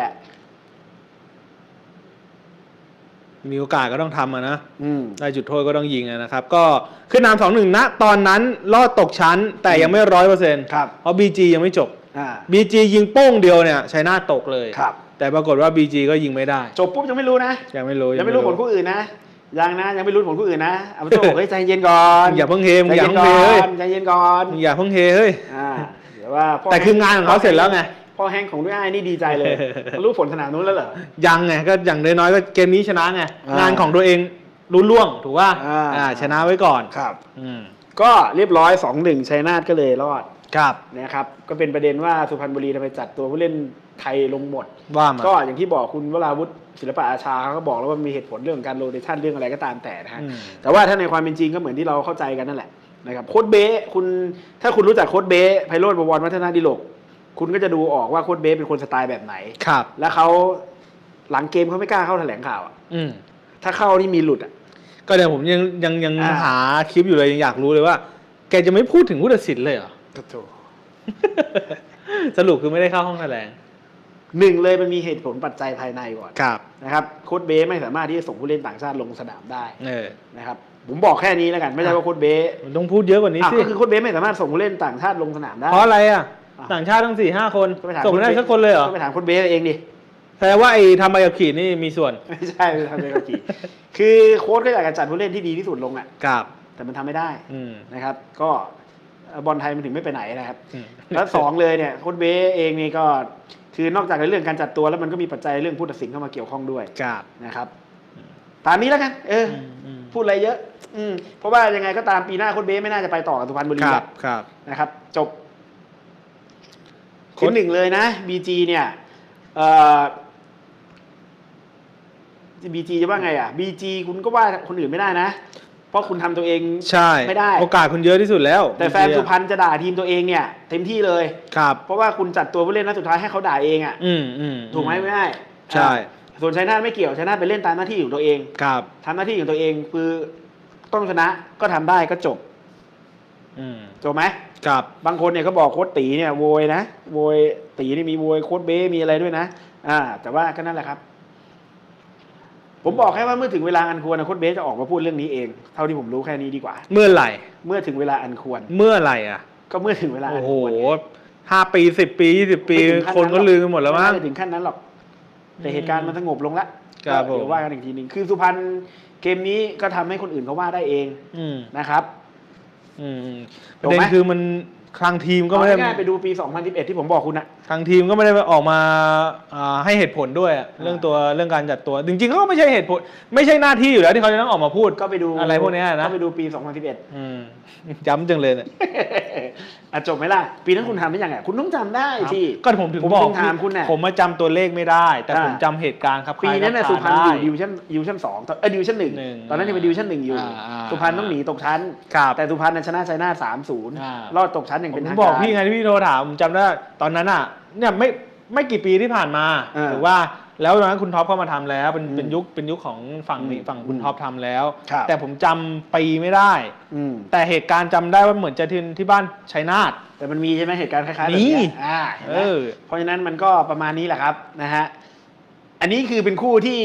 มีโอกาสก็ต้องทำอะนะอืมได้จุดโทษก็ต้องยิงอะนะครับ ก็ขึ้นนำสองหนึ่งนะตอนนั้นรอดตกชั้น แต่ยังไม่ร้อยเปอร์เซ็นต์ครับเพราะบีจียังไม่จบอ่าบีจียิงโป้งเดียวเนี่ยชัยนาทตกเลยครับแต่ปรากฏว่าบีจีก็ยิงไม่ได้จบปุ๊บยังไม่รู้นะยังไม่รู้ยังไม่รู้ผลคู่อื่นนะยังนะยังไม่รู้ผลคู่อื่นนะเอาไปตัวบอกเฮ้ยใจเย็นก่อนอย่าเพิ่งเฮมึงใจอย่าเย็นเพิ่งก่เฮอเฮ้ยนใจเย็นก่อนมึงอย่าเพิ่งเฮเฮ้ยอ่าเดี๋ยวว่าพ่แต่คืองานของเขาเสร็จแล้วไงพ่อแห้งของด้วยไอ้นี่ดีใจเลยรู้ผลสนามนู้นแล้วเหรอยังไงก็อย่างน้อยๆก็เกมนี้ชนะไงอ่างงานของตัวเองรุ่ล่วงถูกป่ะอ่าอ่าชนะไว้ก่อนครับอืมก็เรียบร้อย สองหนึ่ง ชัยนาทก็เลยรอดครับนะครับก็เป็นประเด็นว่าสุพรรณบุรีทำไมจัดตัวผู้เล่นไทยลงหมดว่ามาก็อย่างที่บอกคุณวราวุฒิศิลปะอาชาเขาก็บอกแล้วว่ามีเหตุผลเรื่องการโรเตชันเรื่องอะไรก็ตามแต่นะฮะอืมแต่ว่าถ้าในความเป็นจริงก็เหมือนที่เราเข้าใจกันนั่นแหละนะครับโค้ชเบ้คุณถ้าคุณรู้จักโค้ชเบ้ไพโรจน์บวรวัฒนาดิโลกคุณก็จะดูออกว่าโค้ชเบ้เป็นคนสไตล์แบบไหนครับแล้วเขาหลังเกมเขาไม่กล้าเข้าแถลงข่าวอะอืมถ้าเข้านี่มีหลุดอ่ะก็เดี๋ยวผมยังยังยังหาคลิปอยู่เลยยังอยากรู้เลยว่า แกจะไม่พูดถึงผู้ตัดสินเลยเหรอโถสรุปคือไม่ได้เข้าห้องแถลงหนึ่งเลยมันมีเหตุผลปัจจัยภายในก่อนครับนะครับโค้ชเบ้ไม่สามารถที่จะส่งผู้เล่นต่างชาติลงสนามได้นะครับผมบอกแค่นี้แล้วกันไม่ใช่ว่าโค้ชเบ้มันต้องพูดเยอะกว่านี้สิก็คือโค้ชเบ้ไม่สามารถส่งผู้เล่นต่างชาติลงสนามได้เพราะอะไรอ่ะต่างชาติทั้งสี่ห้าคนส่งไม่ได้สักคนเลยเหรอไปถามโค้ชเบ้เองดิแสดงว่าไอ้ทำใบขับขี่นี่มีส่วนไม่ใช่ทำใบขับขี่คือโค้ชก็อยากจะจัดผู้เล่นที่ดีที่สุดลงอ่ะครับแต่มันทำไม่ได้นะครับก็บอลไทยมันถึงไม่ไปไหนนะครับแล้วสองเลยเนี่ยโค้ชเบ้เองนี่ก็คือนอกจากในเรื่องการจัดตัวแล้วมันก็มีปัจจัยเรื่องผู้ตัดสินเข้ามาเกี่ยวข้องด้วยนะครับตามนี้แล้วกันเออพูดอะไรเยอะอืมเพราะว่ายังไงก็ตามปีหน้าโค้ชเบ้ไม่น่าจะไปต่อกับสุพรรณบุรีครับนะครับจบคนหนึ่งเลยนะ บี จี เนี่ยเอ่อ บี จี จะว่าไงอ่ะ บี จี คุณก็ว่าคนอื่นไม่ได้นะเพราะคุณทำตัวเองไม่ได้โอกาสคุณเยอะที่สุดแล้วแต่แฟนสุพรรณจะด่าทีมตัวเองเนี่ยเต็มที่เลยครับเพราะว่าคุณจัดตัวผู้เล่นนัดสุดท้ายให้เขาด่าเองอ่ะอืมอืมถูกไหมไม่ได้ใช่ส่วนชัยนาทไม่เกี่ยวชัยนาทไปเล่นตามหน้าที่ของตัวเองครับทำหน้าที่ของตัวเองคือต้องชนะก็ทำได้ก็จบจบไหมครับบางคนเนี่ยก็บอกโค้ชตีเนี่ยโวยนะโวยตีนี่มีโวยโค้ชเบ้มีอะไรด้วยนะอ่าแต่ว่าก็นั่นแหละครับผมบอกแค่ว่าเมื่อถึงเวลาอันควรนะโค้ชเบ้จะออกมาพูดเรื่องนี้เองเท่าที่ผมรู้แค่นี้ดีกว่าเมื่อไหร่เมื่อถึงเวลาอันควรเมื่อไหร่อ่ะก็เมื่อถึงเวลาอันควรโอ้โหห้าปีสิบปียี่สิบปีคนก็ลืมกันหมดแล้วมั้งไม่ถึงขั้นนั้นหรอกแต่เหตุการณ์มันสงบลงแล้วเดี๋ยวว่ากันอีกทีนึงคือสุพรรณเกมนี้ก็ทำให้คนอื่นเขาว่าได้เองนะครับประเด็นคือมันทางทีมก็ไม่ได้ง่ายไปดูปีสองพันสิบเอ็ดที่ผมบอกคุณนะทางทีมก็ไม่ได้ออกมาให้เหตุผลด้วยเรื่องตัวเรื่องการจัดตัวจริงๆก็ไม่ใช่เหตุผลไม่ใช่หน้าที่อยู่แล้วที่เขาจะต้องออกมาพูดก็ไปดูอะไรพวกนี้นะก็ไปดูปีสองพันสิบเอ็ดอืมย้ำจังเลยเนี่ยจบไหมล่ะปีนั้นคุณทำได้ยังไงคุณต้องจำได้ที่ก็ผมถึงบอกผมมาจำตัวเลขไม่ได้แต่ผมจำเหตุการณ์ครับปีนั้นสุพรรณอยู่ดิวชั่นดิวชั่นสองเออดิวชั่นหนึ่งตอนนั้นยังเป็นดิวชั่นหนึ่งอยู่สุพรรณต้องหนีตกชั้นแต่สุพรรณชนะชัยนาทสามศูนย์รอดตกชั้นอย่างเป็นทางการผมบอกพี่ไงที่พี่โทรถามผมจำได้ตอนนั้นอ่ะเนี่ยไม่ไม่กี่ปีที่ผ่านมาหรือว่าแล้วตอนนั้นคุณท็อปเข้ามาทำแล้วเป็นเป็นยุคเป็นยุคของฝั่งนี้ฝั่งคุณท็อปทำแล้วแต่ผมจำปีไม่ได้แต่เหตุการณ์จำได้ว่าเหมือนจะที่ที่บ้านชัยนาทแต่มันมีใช่ไหมเหตุการณ์คล้ายๆแบบนี้อ่าเพราะฉะนั้นมันก็ประมาณนี้แหละครับนะฮะอันนี้คือเป็นคู่ที่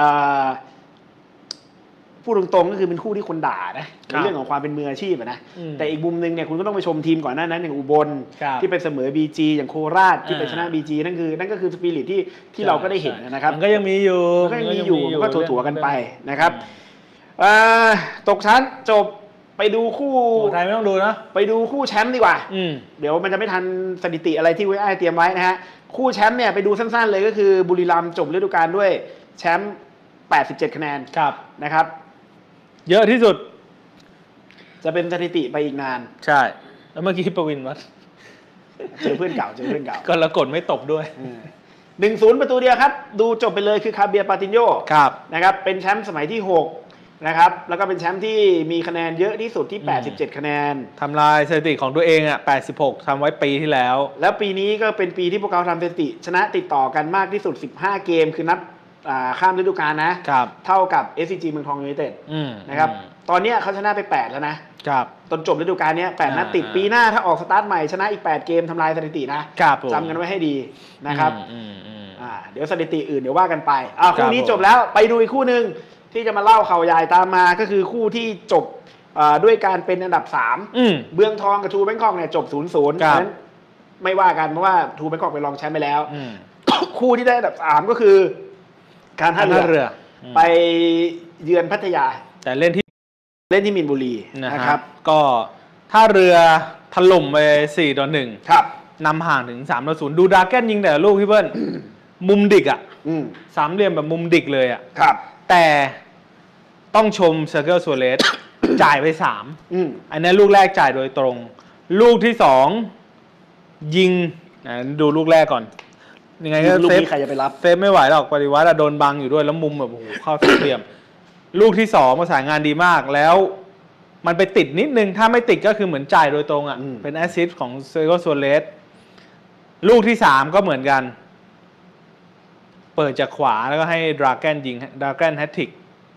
พูดตรงๆก็คือเป็นคู่ที่คนด่านะในเรื่องของความเป็นมืออาชีพนะแต่อีกมุมนึงเนี่ยคุณก็ต้องไปชมทีมก่อนหน้านั้นอย่างอุบลที่ไปเสมอ บี จี อย่างโคราชที่ไปชนะ บี จี นั่นคือนั่นก็คือสปิริตที่ที่เราก็ได้เห็นนะครับมันก็ยังมีอยู่ก็ยังมีอยู่ก็ถั่วๆกันไปนะครับตกชั้นจบไปดูคู่ไทยไม่ต้องดูนะไปดูคู่แชมป์ดีกว่าเดี๋ยวมันจะไม่ทันสถิติอะไรที่ไว้อ้ายเตรียมไว้นะฮะคู่แชมป์เนี่ยไปดูสั้นๆเลยก็คือบุรีรัมย์จบฤดูกาลด้วยแชมป์แปดสิบเจ็ดคะแนนนะครับเยอะที่สุดจะเป็นสถิติไปอีกนานใช่แล้วเมื่อกี้ประวินวัดเจอเพื่อนเก่าเจอเพื่อนเก่าก็ละกดไม่ตบด้วยหนึ่งศูนย์ประตูเดียวครับดูจบไปเลยคือคาเบียปาตินโญ่นะครับเป็นแชมป์สมัยที่หกนะครับแล้วก็เป็นแชมป์ที่มีคะแนนเยอะที่สุดที่แปดสิบเจ็ดคะแนนทำลายสถิติของตัวเองอ่ะแปดสิบหกทำไว้ปีที่แล้วแล้วปีนี้ก็เป็นปีที่พวกเขาทำสถิติชนะติดต่อกันมากที่สุดสิบห้าเกมคือนับข้ามฤดูกาลนะเท่ากับ เอส ซี จี เมืองทองยูไนเต็ดนะครับตอนนี้เขาชนะไปแปดแล้วนะครับตอนจบฤดูกาลนี้แปดนัดติดปีหน้าถ้าออกสตาร์ทใหม่ชนะอีกแปดเกมทำลายสถิตินะจำกันไว้ให้ดีนะครับเดี๋ยวสถิติอื่นเดี๋ยวว่ากันไปคู่นี้จบแล้วไปดูอีกคู่หนึ่งที่จะมาเล่าข่าวใหญ่ตามมาก็คือคู่ที่จบด้วยการเป็นอันดับสามเบืองทองกับทูแบงคอกเนี่ยจบ ศูนย์ศูนย์ นั้นไม่ว่ากันเพราะว่าทูแบงคอกไปรองแชมป์ไปแล้วคู่ที่ได้อันดับสามก็คือการท่าเรือไปเยือนพัทยาแต่เล่นที่เล่นที่มีนบุรีนะครับก็ท่าเรือถล่มไปสี่ต่อหนึ่งครับนำห่างถึงสามต่อศูนย์ดูดราแกนยิงแต่ลูกพี่เบิ้ลมุมดิกอ่ะสามเหลี่ยมแบบมุมดิกเลยอ่ะครับแต่ต้องชมเซอร์เกิลซัวเรสจ่ายไปสามอันนี้ลูกแรกจ่ายโดยตรงลูกที่สองยิงดูลูกแรกก่อนยังไงก็เซฟใครจะไปรับเซฟไม่ไหวหรอกปฏิวัติโดนบังอยู่ด้วยแล้วมุมแบบโอ้โหเข้าสามเหลี่ยมลูกที่สองประสานงานดีมากแล้วมันไปติดนิดนึงถ้าไม่ติดก็คือเหมือนจ่ายโดยตรงอ่ะเป็นแอสซิสต์ของเซอร์เกิลซัวเรสลูกที่สามก็เหมือนกันเปิดจากขวาแล้วก็ให้ดราแกนยิงดราแกนแฮตทริก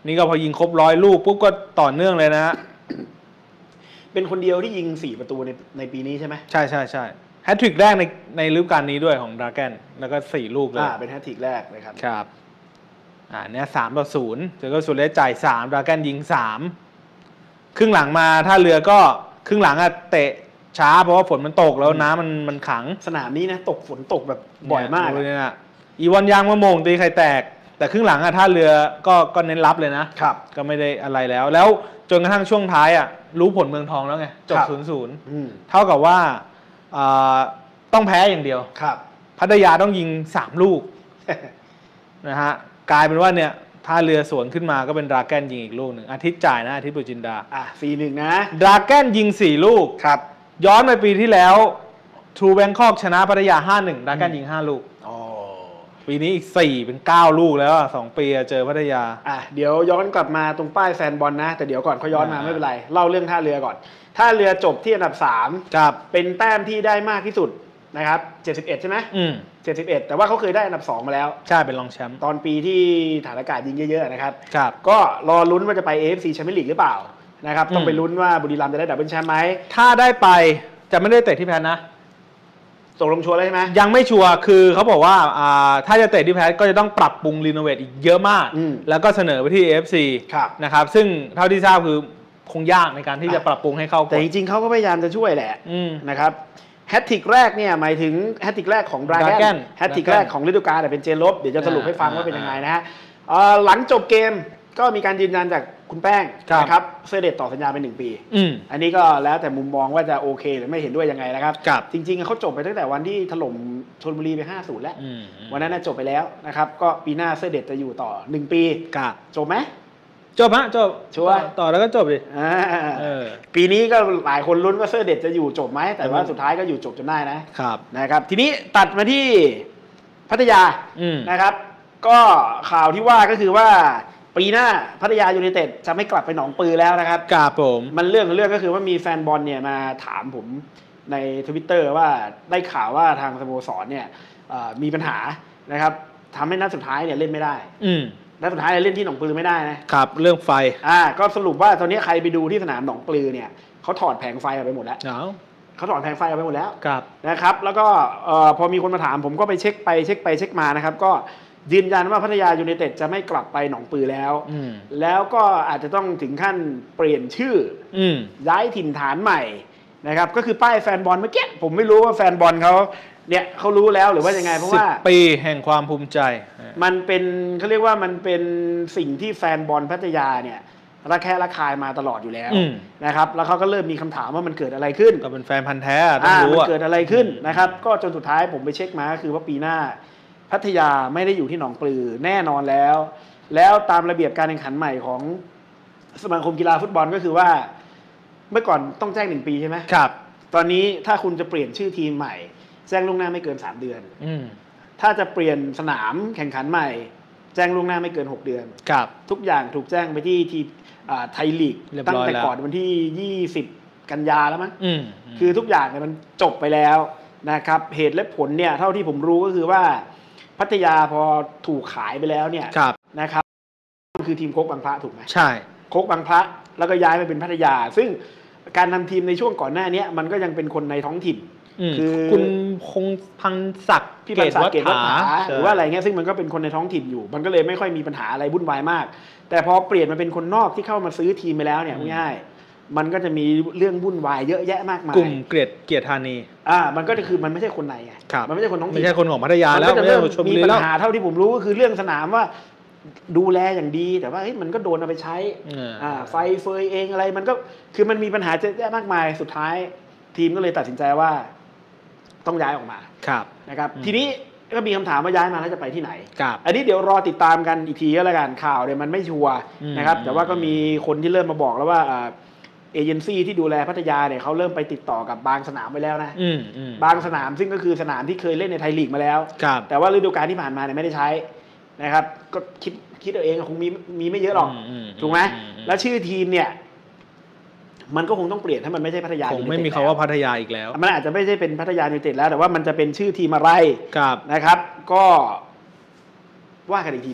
นี่ก็พอยิงครบร้อยลูกปุ๊บก็ต่อเนื่องเลยนะฮะเป็นคนเดียวที่ยิงสี่ประตูในในปีนี้ใช่ไหมใช่ใช่ใช่แฮตทริกแรกในในฤดูกาลนี้ด้วยของดราแกนแล้วก็สี่ลูกเลยอ่าเป็นแฮตทริกแรกนะครับครับอ่าเนี่ยสามต่อศูนย์เจอก็สุดเลสจ่ายสามดราแกนยิงสามครึ่งหลังมาท่าเรือก็ครึ่งหลังอะเตะช้าเพราะว่าฝนมันตกแล้วน้ำมันมันขังสนามนี้นะตกฝนตกแบบบ่อยมากเลยนะอีวอนยางมะโมงตีไข่แตกแต่ครึ่งหลังอะท่าเรือก็ก็เน้นรับเลยนะครับก็ไม่ได้อะไรแล้วแล้วจนกระทั่งช่วงท้ายอะรู้ผลเมืองทองแล้วไงจบศูนย์ศูนย์เท่ากับว่าต้องแพ้อย่างเดียวครับพัทยาต้องยิงสามลูกนะฮะกลายเป็นว่าเนี่ยท่าเรือสวนขึ้นมาก็เป็นดราแกนยิงอีกลูกหนึ่งอาทิตย์จ่ายนะอาทิตย์ปุจินดาอ่ะสี่หนึ่งนะดราแกนยิงสี่ลูกครับย้อนไปปีที่แล้วทรูแบงคอกชนะพัทยา ห้าหนึ่ง ดราแกนยิงห้าลูกอ๋อปีนี้อีกสี่เป็นเก้าลูกแล้วสองปีเจอพัทยาอ่ะเดี๋ยวย้อนกลับมาตรงป้ายแฟนบอลนะแต่เดี๋ยวก่อนเขาย้อนมาไม่เป็นไรเล่าเรื่องท่าเรือก่อนท่าเรือจบที่อันดับสามครับเป็นแต้มที่ได้มากที่สุดนะครับเจ็ดสิบเอ็ดใช่ไหมอืมเจ็ดสิบเอ็ดแต่ว่าเขาเคยได้อันดับสองมาแล้วใช่เป็นรองแชมป์ตอนปีที่ฐานอากาศยิงเยอะๆนะครับครับก็รอลุ้นว่าจะไป เอ เอฟ ซี แชมเปี้ยนลีกหรือเปล่านะครับต้องไปลุ้นว่าบุรีรัมย์จะได้ดับเบิลแชมป์ไหมถ้าได้ไปจะไม่ได้เตะที่แพทนะตกลงชัวร์เลยใช่ไหมยังไม่ชัวร์คือเขาบอกว่าถ้าจะเตะที่แพทก็จะต้องปรับปรุงรีโนเวทอีกเยอะมากแล้วก็เสนอไปที่ เอ เอฟ ซี นะครับซึ่งเท่าที่ทราบคือคงยากในการที่จะปรับปรุงให้เข้าแต่จริงๆเขาก็พยายามจะช่วยแหละนะครับแฮตทริกแรกเนี่ยหมายถึงแฮตทริกแรกของดราแกนแฮตทริกแรกของฤดูกาลเป็นเจนลบเดี๋ยวจะสรุปให้ฟังว่าเป็นยังไงนะฮะหลังจบเกมก็มีการยืนยันจากคุณแป้งนะครับเซเดตต่อสัญญาเป็นหนึ่งปีอันนี้ก็แล้วแต่มุมมองว่าจะโอเคหรือไม่เห็นด้วยยังไงนะครับจริงๆเขาจบไปตั้งแต่วันที่ถล่มชลบุรีไป ห้าศูนย์ แล้ววันนั้นจบไปแล้วนะครับก็ปีหน้าเซเดตจะอยู่ต่อหนึ่งปีจบไหมจบฮะจบชัวร์ต่อแล้วก็จบดิปีนี้ก็หลายคนลุ้นว่าเซอร์เด็ดจะอยู่จบไหมแต่ว่าสุดท้ายก็อยู่จบจนได้นะครับนะครับทีนี้ตัดมาที่พัทยานะครับก็ข่าวที่ว่าก็คือว่าปีหน้าพัทยายูไนเต็ดจะไม่กลับไปหนองปือแล้วนะครับครับผมมันเรื่องเรื่องก็คือว่ามีแฟนบอลเนี่ยมาถามผมใน Twitter ว่าได้ข่าวว่าทางสโมสรเนี่ยมีปัญหานะครับทำให้นัดสุดท้ายเนี่ยเล่นไม่ได้นัดสุดท้ายเล่นที่หนองปลือไม่ได้นะครับเรื่องไฟอ่าก็สรุปว่าตอนนี้ใครไปดูที่สนามหนองปลือเนี่ยเขาถอดแผงไฟออกไปหมดแล้วเขาถอดแผงไฟออกไปหมดแล้วนะครับแล้วก็พอมีคนมาถามผมก็ไปเช็คไปเช็คไปเช็คมานะครับก็ยืนยันว่าพัทยายูไนเต็ดจะไม่กลับไปหนองปลือแล้วแล้วก็อาจจะต้องถึงขั้นเปลี่ยนชื่อย้ายถิ่นฐานใหม่นะครับก็คือป้ายแฟนบอลเมื่อกี้ผมไม่รู้ว่าแฟนบอลเขาเนี่ยเขารู้แล้วหรือว่ายังไงเพราะว่าสิบปีแห่งความภูมิใจมันเป็นเขาเรียกว่ามันเป็นสิ่งที่แฟนบอลพัทยาเนี่ยระแคะระคายมาตลอดอยู่แล้วนะครับแล้วเขาก็เริ่มมีคำถามว่ามันเกิดอะไรขึ้นก็เป็นแฟนพันธุ์แท้ต้องรู้ว่ามันเกิดอะไรขึ้นนะครับก็จนสุดท้ายผมไปเช็คมาก็คือว่าปีหน้าพัทยาไม่ได้อยู่ที่หนองปลือแน่นอนแล้วแล้วตามระเบียบการแข่งขันใหม่ของสมาคมกีฬาฟุตบอลก็คือว่าเมื่อก่อนต้องแจ้งหนึ่งปีใช่ไหมครับตอนนี้ถ้าคุณจะเปลี่ยนชื่อทีมใหม่แจ้งล่วงหน้าไม่เกินสามเดือนถ้าจะเปลี่ยนสนามแข่งขันใหม่แจ้งล่วงหน้าไม่เกินหกเดือนครับทุกอย่างถูกแจ้งไปที่ทีไทยลีกตั้งแต่ก่อนวันที่ยี่สิบกันยาแล้วมั้งคือทุกอย่างเนี่ยมันจบไปแล้วนะครับเหตุและผลเนี่ยเท่าที่ผมรู้ก็คือว่าพัทยาพอถูกขายไปแล้วเนี่ยนะครับคือทีมโคกบางพระถูกไหมใช่โคกบางพระแล้วก็ย้ายไปเป็นพัทยาซึ่งการทำทีมในช่วงก่อนหน้านี้มันก็ยังเป็นคนในท้องถิ่นคือคุณคงพันศักดิ์พี่พันศักดิ์เกตวัฒนาหรือว่าอะไรเงี้ยซึ่งมันก็เป็นคนในท้องถิ่นอยู่มันก็เลยไม่ค่อยมีปัญหาอะไรวุ่นวายมากแต่พอเปลี่ยนมาเป็นคนนอกที่เข้ามาซื้อทีมไปแล้วเนี่ยง่ายมันก็จะมีเรื่องวุ่นวายเยอะแยะมากมายกลุ่มเกลียดเกียรติธานีอ่ามันก็จะคือมันไม่ใช่คนในไงมันไม่ใช่คนท้องถิ่นไม่ใช่คนของพัทยาแล้วมันก็จะเริ่มมีปัญหาเท่าที่ผมรู้ก็คือเรื่องสนามว่าดูแลอย่างดีแต่ว่าเฮ้ยมันก็โดนเอาไปใช้อ่าไฟเฟยเองอะไรมันก็คือมันมีปัญหาเยอะแยะมากมายสุดท้ายทีมก็เลยตัดสินใจว่าต้องย้ายออกมาครับนะครับทีนี้ก็มีคำถามว่าย้ายมาแล้วจะไปที่ไหนครับอันนี้เดี๋ยวรอติดตามกันอีกทีก็แล้วกันข่าวเนี่ยมันไม่ชัวร์นะครับแต่ว่าก็มีคนที่เริ่มมาบอกแล้วว่าเอเจนซี่ที่ดูแลพัทยาเนี่ยเขาเริ่มไปติดต่อกับบางสนามไปแล้วนะบางสนามซึ่งก็คือสนามที่เคยเล่นในไทยลีกมาแล้วแต่ว่าฤดูกาลที่ผ่านมาเนี่ยไม่ได้ใช้นะครับก็คิดคิดเอาเองคงมีมีไม่เยอะหรอกถูกไหมแล้วชื่อทีมเนี่ยมันก็คงต้องเปลี่ยนถ้ามันไม่ใช่พัทยาคงไม่มีคำว่าพัทยาอีกแล้วมันอาจจะไม่ใช่เป็นพัทยายูไนเต็ดแล้วแต่ว่ามันจะเป็นชื่อทีมอะไรครับนะครับก็ว่ากันอีกทีหนึ่ง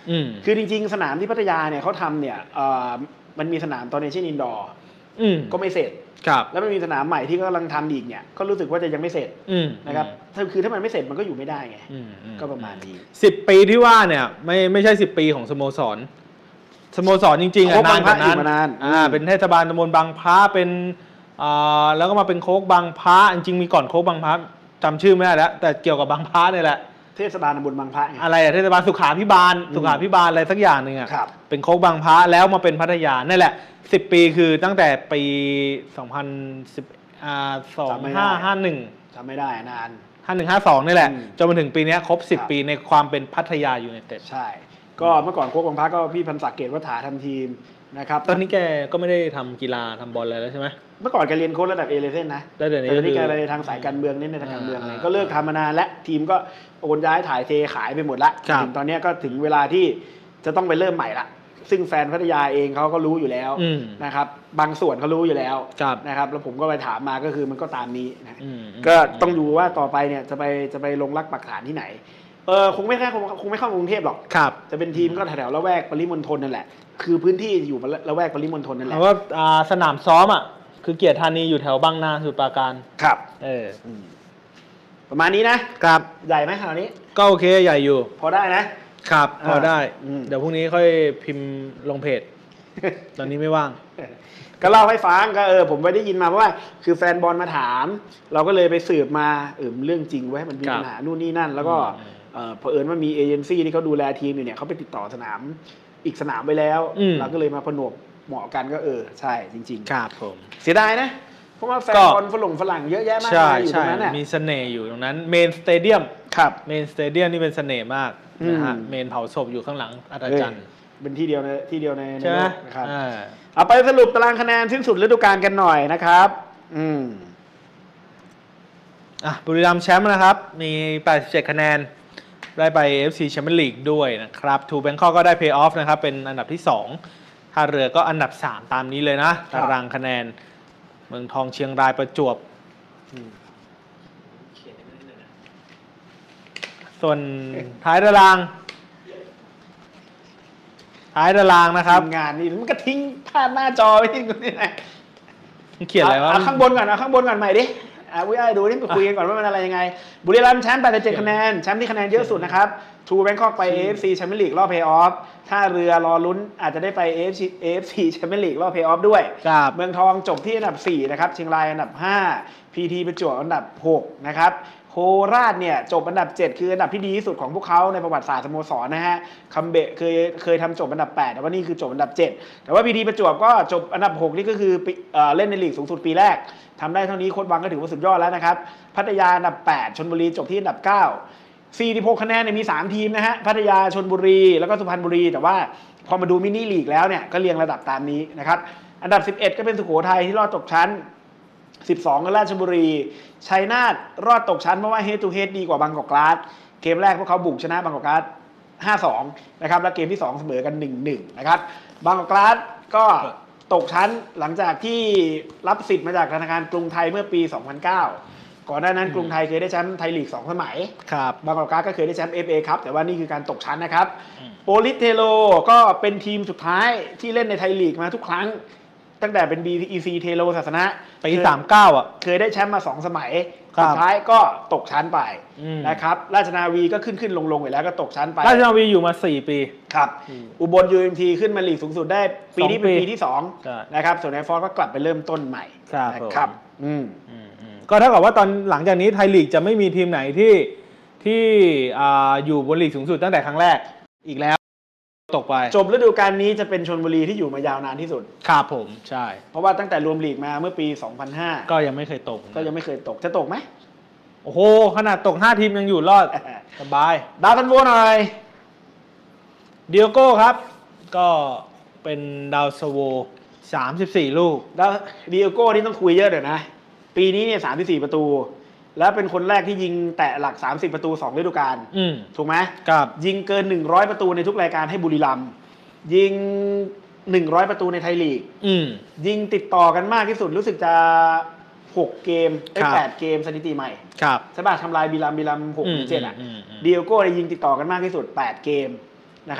คือจริงๆสนามที่พัทยาเนี่ยเขาทำเนี่ยมันมีสนามตอนเนชั่นอินดอร์ก็ไม่เสร็จแล้วมันมีสนามใหม่ที่กำลังทำอีกเนี่ยก็รู้สึกว่าจะยังไม่เสร็จนะครับคือถ้ามันไม่เสร็จมันก็อยู่ไม่ได้ไงก็ประมาณนี้สิบปีที่ว่าเนี่ยไม่ไม่ใช่สิบปีของสโมสรสโมสรจริงๆอ่ะนานกว่านั้นอ่าเป็นเทศบาลตำบลบางพระเป็นอ่าแล้วก็มาเป็นโค้กบางพระจริงๆมีก่อนโค้กบางพระจำชื่อไม่ได้แล้วแต่เกี่ยวกับบางพระนี่แหละเทศบาลตำบลบางพระอะไรอะเทศบาลสุขาภิบาลสุขาภิบาลอะไรสักอย่างหนึ่งอะเป็นโค้กบางพระแล้วมาเป็นพัทยานั่นแหละสิบปีคือตั้งแต่ปีสองพันสิบอ่าสองห้าห้าหนึ่งจำไม่ได้นานห้าหนึ่งห้าสองนี่แหละจนมาถึงปีนี้ครบสิบปีในความเป็นพัทยายูไนเต็ดใช่ก็เมื่อก่อนโค้กบางพระก็พี่พันศักดิ์เกตวัฒนาทำทีมนะครับตอนนี้แกก็ไม่ได้ทำกีฬาทำบอลอะไรแล้วใช่ไหมเมื่อก่อนแกเรียนโค้ชระดับเอเลเว่นนะแต่เดี๋ยวนี้แกไปทางสายการเมืองเน้นในทางการเมืองอะไรก็เลิกทำมานานและทีมก็โอนย้ายถ่ายเทขายไปหมดละถึงตอนนี้ก็ถึงเวลาที่จะต้องไปเริ่มใหม่ละซึ่งแฟนพัทยาเองเขาก็รู้อยู่แล้วนะครับบางส่วนเขารู้อยู่แล้วนะครับแล้วผมก็ไปถามมาก็คือมันก็ตามนี้นะก็ต้องดูว่าต่อไปเนี่ยจะไปจะไปลงรักปักฐานที่ไหนเออคงไม่แค่คงคงไม่เข้ากรุงเทพหรอกจะเป็นทีมก็แถวๆละแวกปริมณฑลนั่นแหละคือพื้นที่อยู่ละแวกปริมณฑลนั่นแหละเพราะว่าสนามซ้อมอ่ะคือเกียรติธานีอยู่แถวบางนาสมุทรปราการครับเออประมาณนี้นะครับใหญ่ไหมขนาดนี้ก็โอเคใหญ่อยู่พอได้นะครับพอได้เดี๋ยวพรุ่งนี้ค่อยพิมพ์ลงเพจตอนนี้ไม่ว่างก็เล่าให้ฟังก็เออผมไปได้ยินมาเพราะว่าคือแฟนบอลมาถามเราก็เลยไปสืบมาเออเรื่องจริงไว้มันมีปัญหานู่นนี่นั่นแล้วก็เออเผอิญว่ามีเอเจนซี่ที่เขาดูแลทีมอยู่เนี่ยเขาไปติดต่อสนามอีกสนามไปแล้วเราก็เลยมาผนวกเหมาะกันก็เออใช่จริงๆครับผมเสียดายนะเพราะว่าแฟนบอลฝรั่งฝรั่งเยอะแยะมากมายอยู่ตรงนั้นน่ะมีเสน่ห์อยู่ตรงนั้นเมนสเตเดียมครับเมนสเตเดียมนี่เป็นเสน่ห์มากนะฮะเมนเผาศพอยู่ข้างหลังอัศจรรย์เป็นที่เดียวในที่เดียวในโลกนะครับเอาไปสรุปตารางคะแนนสิ้นสุดฤดูกาลกันหน่อยนะครับอืมอ่ะบุรีรัมย์แชมป์นะครับมีแปดสิบเจ็ดคะแนนได้ไป เอฟ ซี Champions League ด้วยนะครับทูแบงคอกก็ได้เพย์ออฟนะครับเป็นอันดับที่สองท่าเรือก็อันดับสามตามนี้เลยนะตารางคะแนนเมืองทองเชียงรายประจวบส่วนท้ายตารางท้ายตารางนะครับงานนี่มันก็ทิ้งภาพหน้าจอไปทิ้งตรงนี้นะเขียนอะไรวะข้างบนก่อนนะข้างบนก่อนใหม่ดิอ่ะวิไอดูนี่ไปคุยกันก่อนว่ามันอะไรยังไงบุรีรัมย์แชมป์แปดสิบเจ็ดคะแนนแชมป์ที่คะแนนเยอะสุดนะครับทูแบงคอกไป เอ เอฟ ซี Champions League รอบเพย์ออฟท่าเรือรอลุ้นอาจจะได้ไป เอ เอฟ ซี เอ เอฟ ซี Champions League รอบเพย์ออฟด้วยเมืองทองจบที่อันดับสี่นะครับเชียงรายอันดับห้า พี ที ประจวบอันดับหกนะครับโคราชเนี่ยจบอันดับเจ็ดคืออันดับที่ดีที่สุดของพวกเขาในประวัติศาสตร์สโมสรนะฮะคัมเบะเคยเคยทำจบอันดับแปดแต่ว่านี่คือจบอันดับเจ็ดแต่ว่า พี ที ประจวบก็จบอันดับหกนี่ก็คือเล่นในลีกสูงสุดปีแรกทำได้เท่านี้โค้ชวังก็ถือว่าสุดยอดแล้วนะครับพัทยาอันดับแปดชลบุรีจบที่อันดับเก้าสี่สิบหกคะแนนเนี่ยมีสามทีมนะฮะพัทยาชลบุรีแล้วก็สุพรรณบุรีแต่ว่าพอมาดูมินิลีกแล้วเนี่ยก็เรียงระดับตามนี้นะครับอันดับสิบเอ็ดก็เป็นสุโขทัยที่รอดตกชั้นสิบสองก็ราชบุรีชัยนาทรอดตกชั้นเพราะว่าเฮดทูเฮดดีกว่าบางกอกกราสเกมแรกพวกเขาบุกชนะบางกอกกราส ห้าสอง นะครับและเกมที่สองเสมอกัน หนึ่งหนึ่ง นะครับบางกอกกราสก็ตกชั้นหลังจากที่รับสิทธิ์มาจากธนาคารกรุงไทยเมื่อปีสองพันเก้าก่อนหน้านั้นกรุงไทยเคยได้แชมป์ไทยลีกสองสมัยครับบางกอกกราสก็เคยได้แชมป์ เอฟ เอ ครับแต่ว่านี่คือการตกชั้นนะครับโปลิสเทโลก็เป็นทีมสุดท้ายที่เล่นในไทยลีกมาทุกครั้งตั้งแต่เป็น บี อี ซี เทโลศาสนะปีสามสิบเก้าอ่ะเคยได้แชมป์มาสองสมัยสุดท้ายก็ตกชั้นไปนะครับราชนาวีก็ขึ้นขึ้นลงลงไปแล้วก็ตกชั้นไปราชนาวีอยู่มาสี่ปีครับอุบล ยู เอ็ม ที ขึ้นมาลีกสูงสุดได้ปีนี้เป็นปีที่สองนะครับส่วนไอฟอร์ก็กลับไปเริ่มต้นใหม่นะครับอืมก็เท่ากับว่าตอนหลังจากนี้ไทยลีกจะไม่มีทีมไหนที่ที่อยู่บนลีกสูงสุดตั้งแต่ครั้งแรกอีกแล้วตกไปจบฤดูกาลนี้จะเป็นชลบุรีที่อยู่มายาวนานที่สุดครับผมใช่เพราะว่าตั้งแต่รวมลีกมาเมื่อปีสองพันห้าก็ยังไม่เคยตกก็ยังไม่เคยตกจะตกไหมโอ้โหขนาดตกห้าทีมยังอยู่รอดสบายดาวซันโวหน่อยเดียโก้ครับก็เป็นดาวซันโวสามสิบสี่ลูกดาวเดียโก้นี่ต้องคุยเยอะเดี๋ยวนะปีนี้เนี่ยสามสิบสี่ประตูแล้วเป็นคนแรกที่ยิงแตะหลักสามสิบประตูสองฤดูกาลถูกไหมครับยิงเกินหนึ่งร้อยประตูในทุกรายการให้บุรีรัมย์ยิงหนึ่งร้อยประตูในไทยลีกยิงติดต่อกันมากที่สุดรู้สึกจะหกเกมได้แปดเกมสถิติใหม่ครับใช่ป่ะทำลายบุรีรัมย์บุรีรัมย์หกหรือเจ็ดอ่ะเดียโก้ได้ยิงติดต่อกันมากที่สุดแปดเกมนะครับ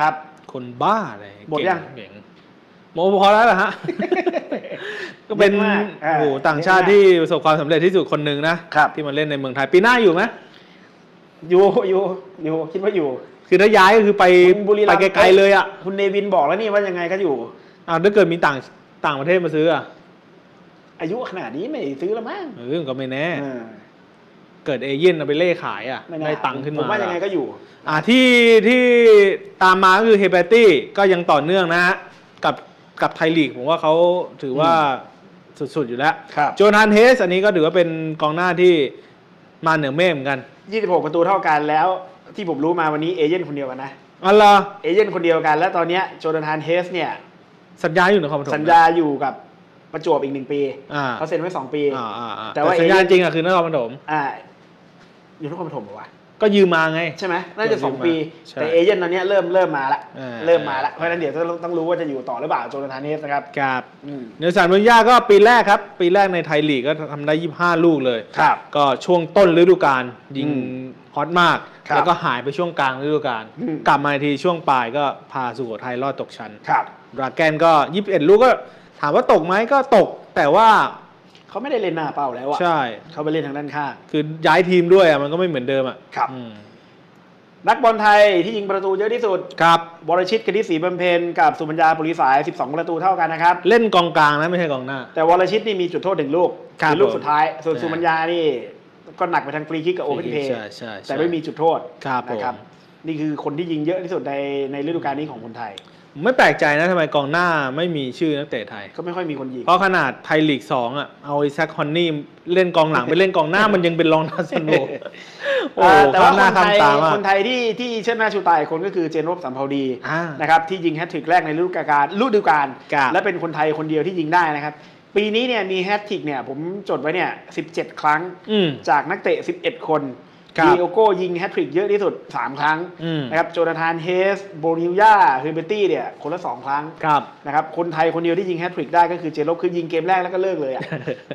คนบ้าเลยหมดยังเก่งโมพอแล้วเหรอฮะ ก็เป็นโอ้โหต่างชาติที่ประสบความสำเร็จที่สุดคนหนึ่งนะที่มาเล่นในเมืองไทยปีหน้าอยู่ไหมอยู่อยู่อยู่คิดว่าอยู่คือถ้าย้ายก็คือไปไปไกลๆเลยอ่ะคุณเนวินบอกแล้วนี่ว่ายังไงก็อยู่อ้าวถ้าเกิดมีต่างต่างประเทศมาซื้ออ่ะอายุขนาดนี้ไม่ซื้อแล้วมั้งเออก็ไม่แน่เกิดเอเย่นเอาไปเล่ขายอ่ะได้ตังค์ขึ้นมาผมว่ายังไงก็อยู่อ่าที่ที่ตามมาก็คือเฮเบตี้ก็ยังต่อเนื่องนะฮะกับกับไทยลีกผมว่าเขาถือว่าสุดๆอยู่แล้วโจนาธานเฮสอันนี้ก็ถือว่าเป็นกองหน้าที่มาเหนือเมฆเหมือนกันยี่สิบหกประตูเท่ากันแล้วที่ผมรู้มาวันนี้เอเย่นคนเดียวกันนะอ๋อเหรอเอเย่นคนเดียวกันแล้วตอนนี้โจนาธานเฮสเนี่ยสัญญาอยู่นครปฐมสัญญาอยู่กับประจวบอีกหนึ่งปีเขาเซ็นไว้สองปีแต่ว่าสัญญาจริงอะคือนครปฐมอ่าอยู่นครปฐมเหรอวะก็ยืมมาไงใช่ไหมน่าจะสองปีแต่เอเย่นตอนนี้เริ่มเริ่มมาละเริ่มมาละเพราะฉะนั้นเดี๋ยวต้องต้องรู้ว่าจะอยู่ต่อหรือเปล่าโจนาธานเฮสนะครับครับเนลสันมูย่าก็ปีแรกครับปีแรกในไทยลีกก็ทำได้ยี่สิบห้าลูกเลยก็ช่วงต้นฤดูกาลยิงฮอตมากแล้วก็หายไปช่วงกลางฤดูกาลกลับมาทีช่วงปลายก็พาสุโขทัยรอดตกชั้นดราแกนก็ยี่สิบเอ็ดลูกก็ถามว่าตกไหมก็ตกแต่ว่าเขาไม่ได้เล่นหน้าเป้าแล้วอะใช่เขาไปเล่นทางด้านข้างคือย้ายทีมด้วยอะมันก็ไม่เหมือนเดิมอะครับนักบอลไทยที่ยิงประตูเยอะที่สุดครับบรชิต กนิษฐ์ศรีบำเพ็ญกับสุมัญญาปุริสายสิบสองประตูเท่ากันนะครับเล่นกองกลางนะไม่ใช่กองหน้าแต่วรชิตนี่มีจุดโทษหนึ่งลูกเป็นลูกสุดท้ายส่วนสุมัญญานี่ก็หนักไปทางฟรีคิกกับโอเพนเพย์แต่ไม่มีจุดโทษนะครับนี่คือคนที่ยิงเยอะที่สุดในในฤดูกาลนี้ของคนไทยไม่แปลกใจนะทำไมกองหน้าไม่มีชื่อนักเตะไทยก็ไม่ค่อยมีคนยิงเพราะขนาดไทยลีกสองอ่ะเอาไอแซคฮอนนี่เล่นกองหลังไปเล่นกองหน้ามันยังเป็นรองนาซาโนโอ้แต่ว่าคนไทยคนไทยที่ที่เชิดหน้าชูตาอีกคนก็คือเจนรบสัมภาวดีนะครับที่ยิงแฮตทริกแรกในฤดูกาลฤดูกาลและเป็นคนไทยคนเดียวที่ยิงได้นะครับปีนี้เนี่ยมีแฮตทริกเนี่ยผมจดไว้เนี่ยสิบเจ็ดครั้งจากนักเตะสิบเอ็ดคนดิโอโก้ยิงแฮตทริกเยอะที่สุดสามครั้งนะครับโจนาธานเฮสโบนิลยาเฮเบตี้เนี่ยคนละสองครั้งนะครับคนไทยคนเดียวที่ยิงแฮตทริกได้ก็คือเจลบคือยิงเกมแรกแล้วก็เลิกเลยอ่ะ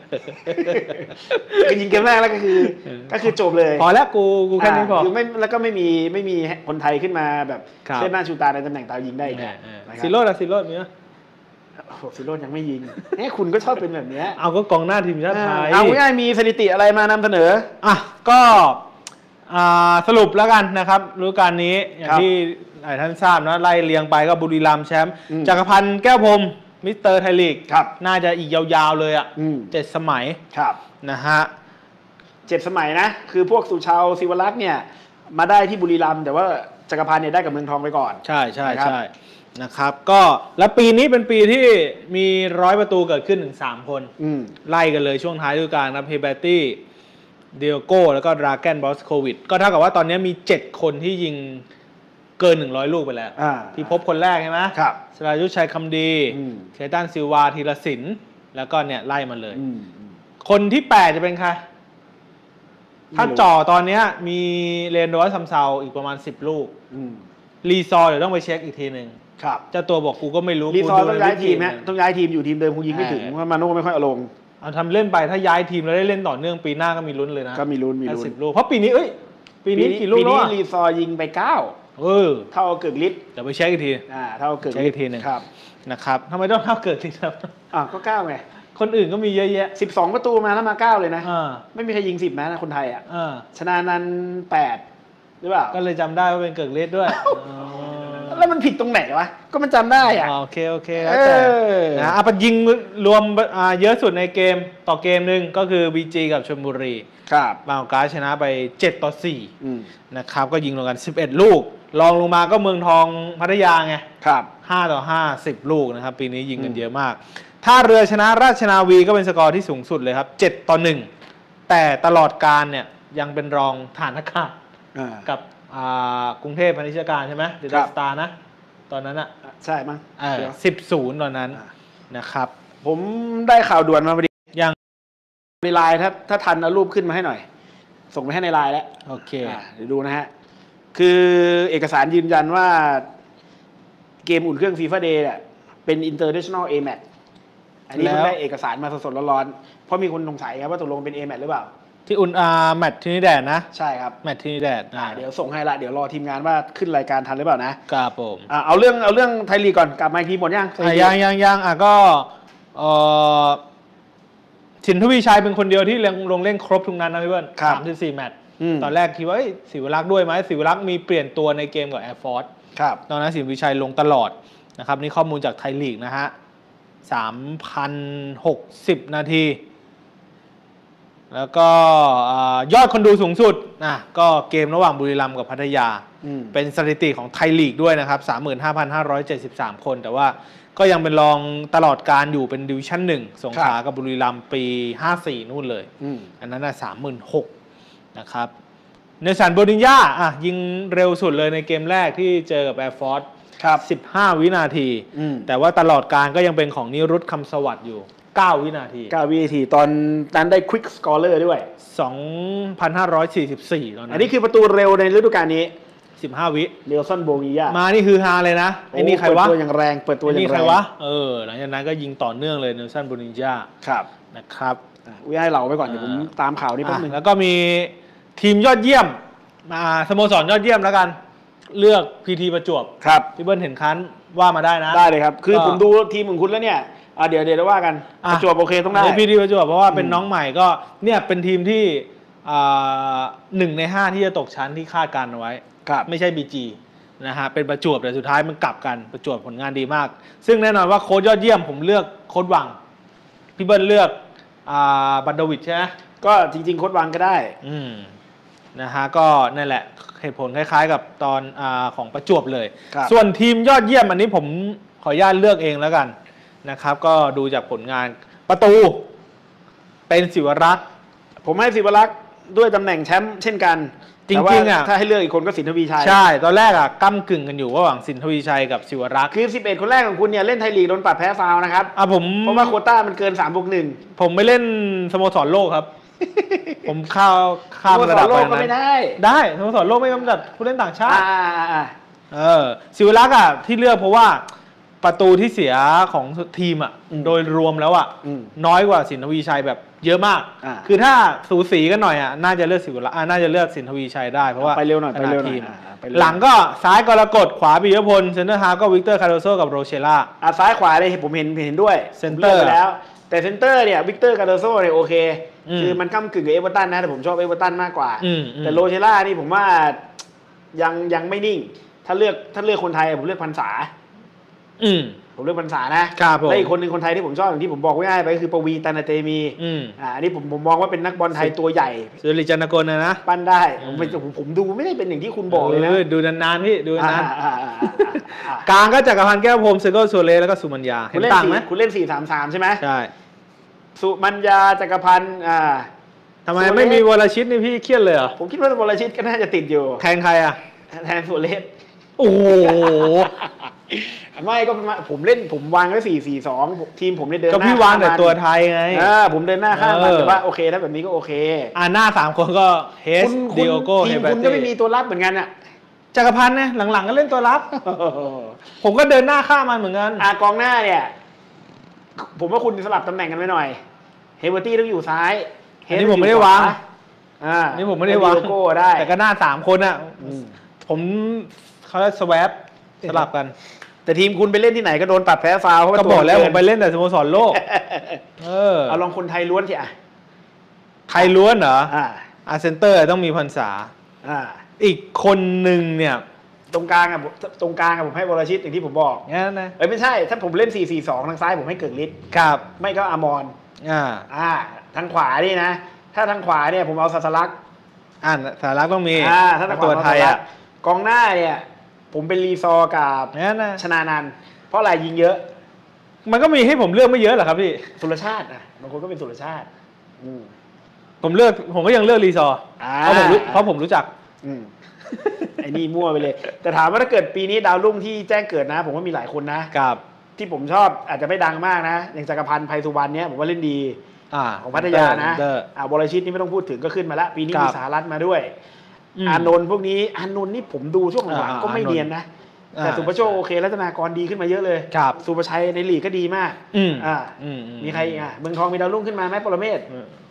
คือยิงเกมแรกแล้วก็คือก็คือจบเลยพอแล้วกูกูแค่นี้พอคือไม่แล้วก็ไม่มีไม่มีคนไทยขึ้นมาแบบเช่นหน้าชูตาในตำแหน่งตายิงได้ซิโร่อะซิโร่มีไหมโอ้ซิโร่ยังไม่ยิงนี่คุณก็ชอบเป็นแบบนี้เอาก็กองหน้าทีมชาติไทยเอาง่ายมีสถิติอะไรมานำเสนออ่ะก็สรุปแล้วกันนะครับฤดูกาลนี้อย่างที่หลายท่านทราบนะไล่เรียงไปก็บุรีรัมย์แชมป์จักรพันธ์แก้วพรมมิสเตอร์ไทยลีกน่าจะอีกยาวๆเลยอ่ะเจ็ดสมัยนะฮะเจ็ดสมัยนะคือพวกสุชาวศิวรักษ์เนี่ยมาได้ที่บุรีรัมย์แต่ว่าจักรพันธ์เนี่ยได้กับเมืองทองไปก่อนใช่ใช่ใช่นะครับก็แล้วปีนี้เป็นปีที่มีร้อยประตูเกิดขึ้นถึงสามคนไล่กันเลยช่วงท้ายฤดูกาลนะเฮเบตี้เดียโก้แล้วก็ดราแกนบอสโควิดก็เท่ากับว่าตอนนี้มีเจ็ดคนที่ยิงเกินหนึ่งร้อยลูกไปแล้วที่พบคนแรกใช่ไหมครับสรายุทธชัยคำดีเชตันซิลวาธีรศิลป์แล้วก็เนี่ยไล่มาเลยคนที่แปดจะเป็นใครถ้าจ่อตอนนี้มีเรนโดสซัมเซาอีกประมาณสิบลูกรีซอร์เดี๋ยวต้องไปเช็คอีกทีหนึ่งเจ้าตัวบอกกูก็ไม่รู้รีซอร์ต้องย้ายทีมนะต้องย้ายทีมอยู่ทีมเดิมคงยิงไม่ถึงเพราะมาโน่ไม่ค่อยอารมณ์เอาทำเล่นไปถ้าย้ายทีมแล้วได้เล่นต่อเนื่องปีหน้าก็มีลุ้นเลยนะก็มีลุ้นมีลุ้นสิบลูกเพราะปีนี้เอ้ยปีนี้กี่ลูกแล้วปีนี้รีซอร์ยิงไปเก้าเออเท่าเกิดฤทธิ์เดี๋ยวไปเช็คอีกทีอ่าเท่าเกิดฤทธิ์เช็คอีกทีนึงครับนะครับทำไมต้องเท่าเกิดฤทธิ์ครับอ่าก็เก้าไงคนอื่นก็มีเยอะแยะสิบสองประตูมาแล้วมาเก้าเลยนะไม่มีใครยิงสิบนะคนไทยอ่ะชนะนันแปดหรือเปล่าก็เลยจำได้ว่าเป็นเกิดฤทธิ์ด้วยแล้วมันผิดตรงไหนวะก็มันจำได้อ่ะโอเคโอเคแล้วแต่นะอ่ะยิงรวมเยอะสุดในเกมต่อเกมหนึ่งก็คือ บี จี กับชลบุรีครับบางกอกการ์ดชนะไปเจ็ดต่อสี่นะครับก็ยิงรวมกันสิบเอ็ดลูกรองลงมาก็เมืองทองพัทยาไงครับห้าต่อห้า สิบลูกนะครับปีนี้ยิงกันเยอะมากท่าเรือชนะราชนาวีก็เป็นสกอร์ที่สูงสุดเลยครับเจ็ดต่อหนึ่งแต่ตลอดการเนี่ยยังเป็นรองฐานอากาศกับกรุงเทพพาณิชยการใช่ไหมเดอะสตาร์นะตอนนั้นอ่ะใช่มั้งสิบศูนย์ตอนนั้นนะครับผมได้ข่าวด่วนมาพอดียังในไลน์ถ้าถ้าทันเอารูปขึ้นมาให้หน่อยส่งไปให้ในไลน์แล้วโอเคเดี๋ยวดูนะฮะคือเอกสารยืนยันว่าเกมอุ่นเครื่อง FIFA Day เนี่ยเป็น International A-Match อันนี้เพิ่งได้เอกสารมาสดๆร้อนๆเพราะมีคนสงสัยครับว่าตกลงเป็น A-Match หรือเปล่าที่อุ่นอาแมตช์ทินิแดดนะใช่ครับแมตช์ทินิแดดเดี๋ยวส่งให้ละเดี๋ยวรอทีมงานว่าขึ้นรายการทันหรือเปล่านะครับผมอ่าเอาเรื่องเอาเรื่องไทยลีกก่อนกลับมาอีกทีหมดยังอ่ะยังยังยังอ่ะก็เอ่อสินทวีชัยเป็นคนเดียวที่ลงเล่นครบทุกนัดนะพี่เบิ้ลสามสิบสี่แมตช์ตอนแรกคิดว่าศิวรักษ์ด้วยไหมศิวรักษ์มีเปลี่ยนตัวในเกมกับแอร์ฟอร์สตอนนั้นสินทวีชัยลงตลอดนะครับนี่ข้อมูลจากไทยลีกนะฮะสามพันหกสิบนาทีแล้วก็ยอดคนดูสูงสุดนะก็เกมระหว่างบุรีรัมย์กับพัทยาเป็นสถิติของไทยลีกด้วยนะครับ สามหมื่นห้าพันห้าร้อยเจ็ดสิบสาม คนแต่ว่าก็ยังเป็นรองตลอดการอยู่เป็นดิวิชั่นหนึ่งสงขลากับบุรีรัมย์ปีห้าสี่นู่นเลยอันนั้นน่ะ สามหมื่นหกพัน นะครับเนสันโบดินญาอ่ะยิงเร็วสุดเลยในเกมแรกที่เจอกับแอร์ฟอร์สสิบห้าวินาทีแต่ว่าตลอดการก็ยังเป็นของนิรุตคำสวัสดิ์อยู่เก้าวินาทีเก้าวินาทีตอนนั้นได้ควิกสกอร์เลอร์ด้วยสองพันห้าร้อยสี่สิบสี่ ตอนนั้นอันนี้คือประตูเร็วในฤดูกาลนี้สิบห้าวิเนลสันโบดินญามานี่คือฮาเลยนะไอ้นี่ใครวะเปิดตัวอย่างแรงเปิดตัวอย่างแรงนี่ใครวะเออหลังจากนั้นก็ยิงต่อเนื่องเลยเนลสันโบดินญาครับนะครับวิให้เราไปก่อนเดี๋ยวผมตามข่าวนี้แป๊บนึงแล้วก็มีทีมยอดเยี่ยมมาสโมสรยอดเยี่ยมแล้วกันเลือกพีทีประจวบครับพี่เบิ้ลเห็นคันว่ามาได้นะได้เลยครับคือผมดูทีมของคุณแล้วเนี่ยเดี๋ยวเดี๋ยวว่ากันประจวบโอเคต้องได้พีทีประจวบเพราะว่าเป็นน้องใหม่ก็เนี่ยเป็นทีมที่หนึ่งในห้าที่จะตกชั้นที่คาดการเอาไว้ไม่ใช่ บี จี นะฮะเป็นประจวบแต่สุดท้ายมันกลับกันประจวบผลงานดีมากซึ่งแน่นอนว่าโค้ชยอดเยี่ยมผมเลือกโค้ชวังพี่เบิ้ลเลือกบันดาวิดใช่ไหมก็จริงๆโค้ชวังก็ได้อืมนะฮะก็นั่นแหละเหตุผลคล้ายๆกับตอนอของประจวบเลยส่วนทีมยอดเยี่ยมอันนี้ผมขออนุญาตเลือกเองแล้วกันนะครับก็ดูจากผลงานประตูเป็นศิวรักษ์ผมให้ศิวรักษ์ด้วยตำแหน่งแชมป์เช่นกันจริงๆอ่ะถ้าให้เลือกอีกคนก็สินทวีชัยใช่ตอนแรกอ่ะก้ำกึ่งกันอยู่ระหว่างสินทวีชัยกับศิวรักษ์คือสิบเอ็ดคนแรกของคุณเนี่ยเล่นไทยลีกโดนปรับแพ้ฟาวล์นะครับอ่ะผมเพราะว่าโควต้ามันเกินสามบวกหนึ่งผมไม่เล่นสโมสรโลกครับผมข้าวข้ามระดับไปนั้นไม่ได้ได้สโมสรโลกไม่กำจัดผู้เล่นต่างชาติอ่าเออศิวรักษ์อ่ะที่เลือกเพราะว่าประตูที่เสียของทีมอ่ะโดยรวมแล้วอ่ะน้อยกว่าสินทวีชัยแบบเยอะมากคือถ้าสูสีกันหน่อยอ่ะน่าจะเลือกศิวรักษ์น่าจะเลือกสินทวีชัยได้เพราะว่าไปเร็วหน่อยไปเร็วหน่อยหลังก็ซ้ายกรกฎขวาปิยพลเซนเตอร์ฮาร์ก็วิกเตอร์คาร์โดโซกับโรเชล่าอ่ะซ้ายขวาเลยผมเห็นเห็นด้วยเซนเตอร์แล้วแต่เซนเตอร์เนี่ยวิกเตอร์คาร์โดโซเนี่ยโอเคคือมันก้ำกึ่งกับเอเวอร์ตันนะแต่ผมชอบเอเวอร์ตันมากกว่าแต่โรเชล่านี่ผมว่ายังยังไม่นิ่งถ้าเลือกถ้าเลือกคนไทยผมเลือกพรรษาอืมผมเลือกพรรษานะครับและอีกคนหนึ่งคนไทยที่ผมชอบอย่างที่ผมบอกไว้ง่ายไปคือปวีตานาเตมีอ่าอันนี้ผมผมมองว่าเป็นนักบอลไทยตัวใหญ่สุริจันทกลนะนะปั้นได้ผมผมผมดูไม่ได้เป็นอย่างที่คุณบอกเลยนะดูนานๆพี่ดูนานกลางก็จักรพันธ์แก้วพรหมเซโกโซเลแล้วก็สุมัญญาเห็นต่างไหมคุณเล่น สี่ สาม สาม ใช่ไหมใช่สุมัญญาจักรพันธ์อ่าทำไมไม่มีวรชิตนี่พี่เครียดเลยเหรอผมคิดว่าวรชิตก็น่าจะติดอยู่แทนใครอ่ะแทนสุเรศโอ้โหไม่ก็ผมเล่นผมวางไว้สี่ สี่ สองทีมผมเนี่ยเดินหน้าก็พี่วางแต่ตัวไทยไงเออผมเดินหน้าข้ามมันแต่ว่าโอเคถ้าแบบนี้ก็โอเคอ่าหน้าสามคนก็เฮสดิโอโก้เฮเบตตี้คุณก็ไม่มีตัวรับเหมือนกันอ่ะจักรพันธ์เนี่ยหลังๆก็เล่นตัวรับผมก็เดินหน้าข้ามมันเหมือนกันอ่ากองหน้าเนี่ยผมว่าคุณสลับตำแหน่งกันไว้หน่อยเฮเบตตี้ต้องอยู่ซ้ายอันนี้ผมไม่ได้วางอ่านี่ผมไม่ได้วางแต่ก็หน้าสามคนอ่ะผมเขาจะสวปสลับกันแต่ทีมคุณไปเล่นที่ไหนก็โดนตัดแพ้ฟาวล์ก็บอกแล้วผมไปเล่นแต่สโมสรโลกเออเอาลองคนไทยล้วนสิอ่ะไทยล้วนเหรออ่าอาเซนเตอร์ต้องมีพรรษาอ่าอีกคนหนึ่งเนี่ยตรงกลางอ่ะตรงกลางอ่ะผมให้วรชิตอย่างที่ผมบอกงั้นนะเอ้ยไม่ใช่ถ้าผมเล่น สี่ สี่ สอง ทางซ้ายผมให้เกิดฤทธิ์ครับไม่ก็อมรอ่าอ่าทางขวานี่นะถ้าทางขวาเนี่ยผมเอาศาสลักษณ์อ่าศาสลักษณ์ต้องมีอ่าถ้าทางขวาตัวไทยอ่ะกองหน้าเนี่ยผมเป็นรีซอร์กับชนานันท์เพราะอะไรยิงเยอะมันก็มีให้ผมเลือกไม่เยอะหรอครับพี่สุรชาติอ่ะบางคนก็เป็นสุรชาติผมเลือกผมก็ยังเลือกรีซอร์เพราะผมรู้เพราะผมรู้จักไอ้นี่มั่วไปเลยแต่ถามว่าถ้าเกิดปีนี้ดาวรุ่งที่แจ้งเกิดนะผมว่ามีหลายคนนะครับที่ผมชอบอาจจะไม่ดังมากนะอย่างจักรพันธ์ไพสุวรรณเนี้ยผมว่าเล่นดีของพัทยานะอ่าบรชิตนี่ไม่ต้องพูดถึงก็ขึ้นมาแล้วปีนี้มีสหรัฐมาด้วยอานนท์พวกนี้อานนท์นี่ผมดูช่วงหลังก็ไม่เนียนนะแต่สุประโชคโอเครัตนากรดีขึ้นมาเยอะเลยสุประชัยในลีกก็ดีมากอ่ามีใครอีกอ่ะเมืองทองมีดาวรุ่งขึ้นมาไหมปรเมศ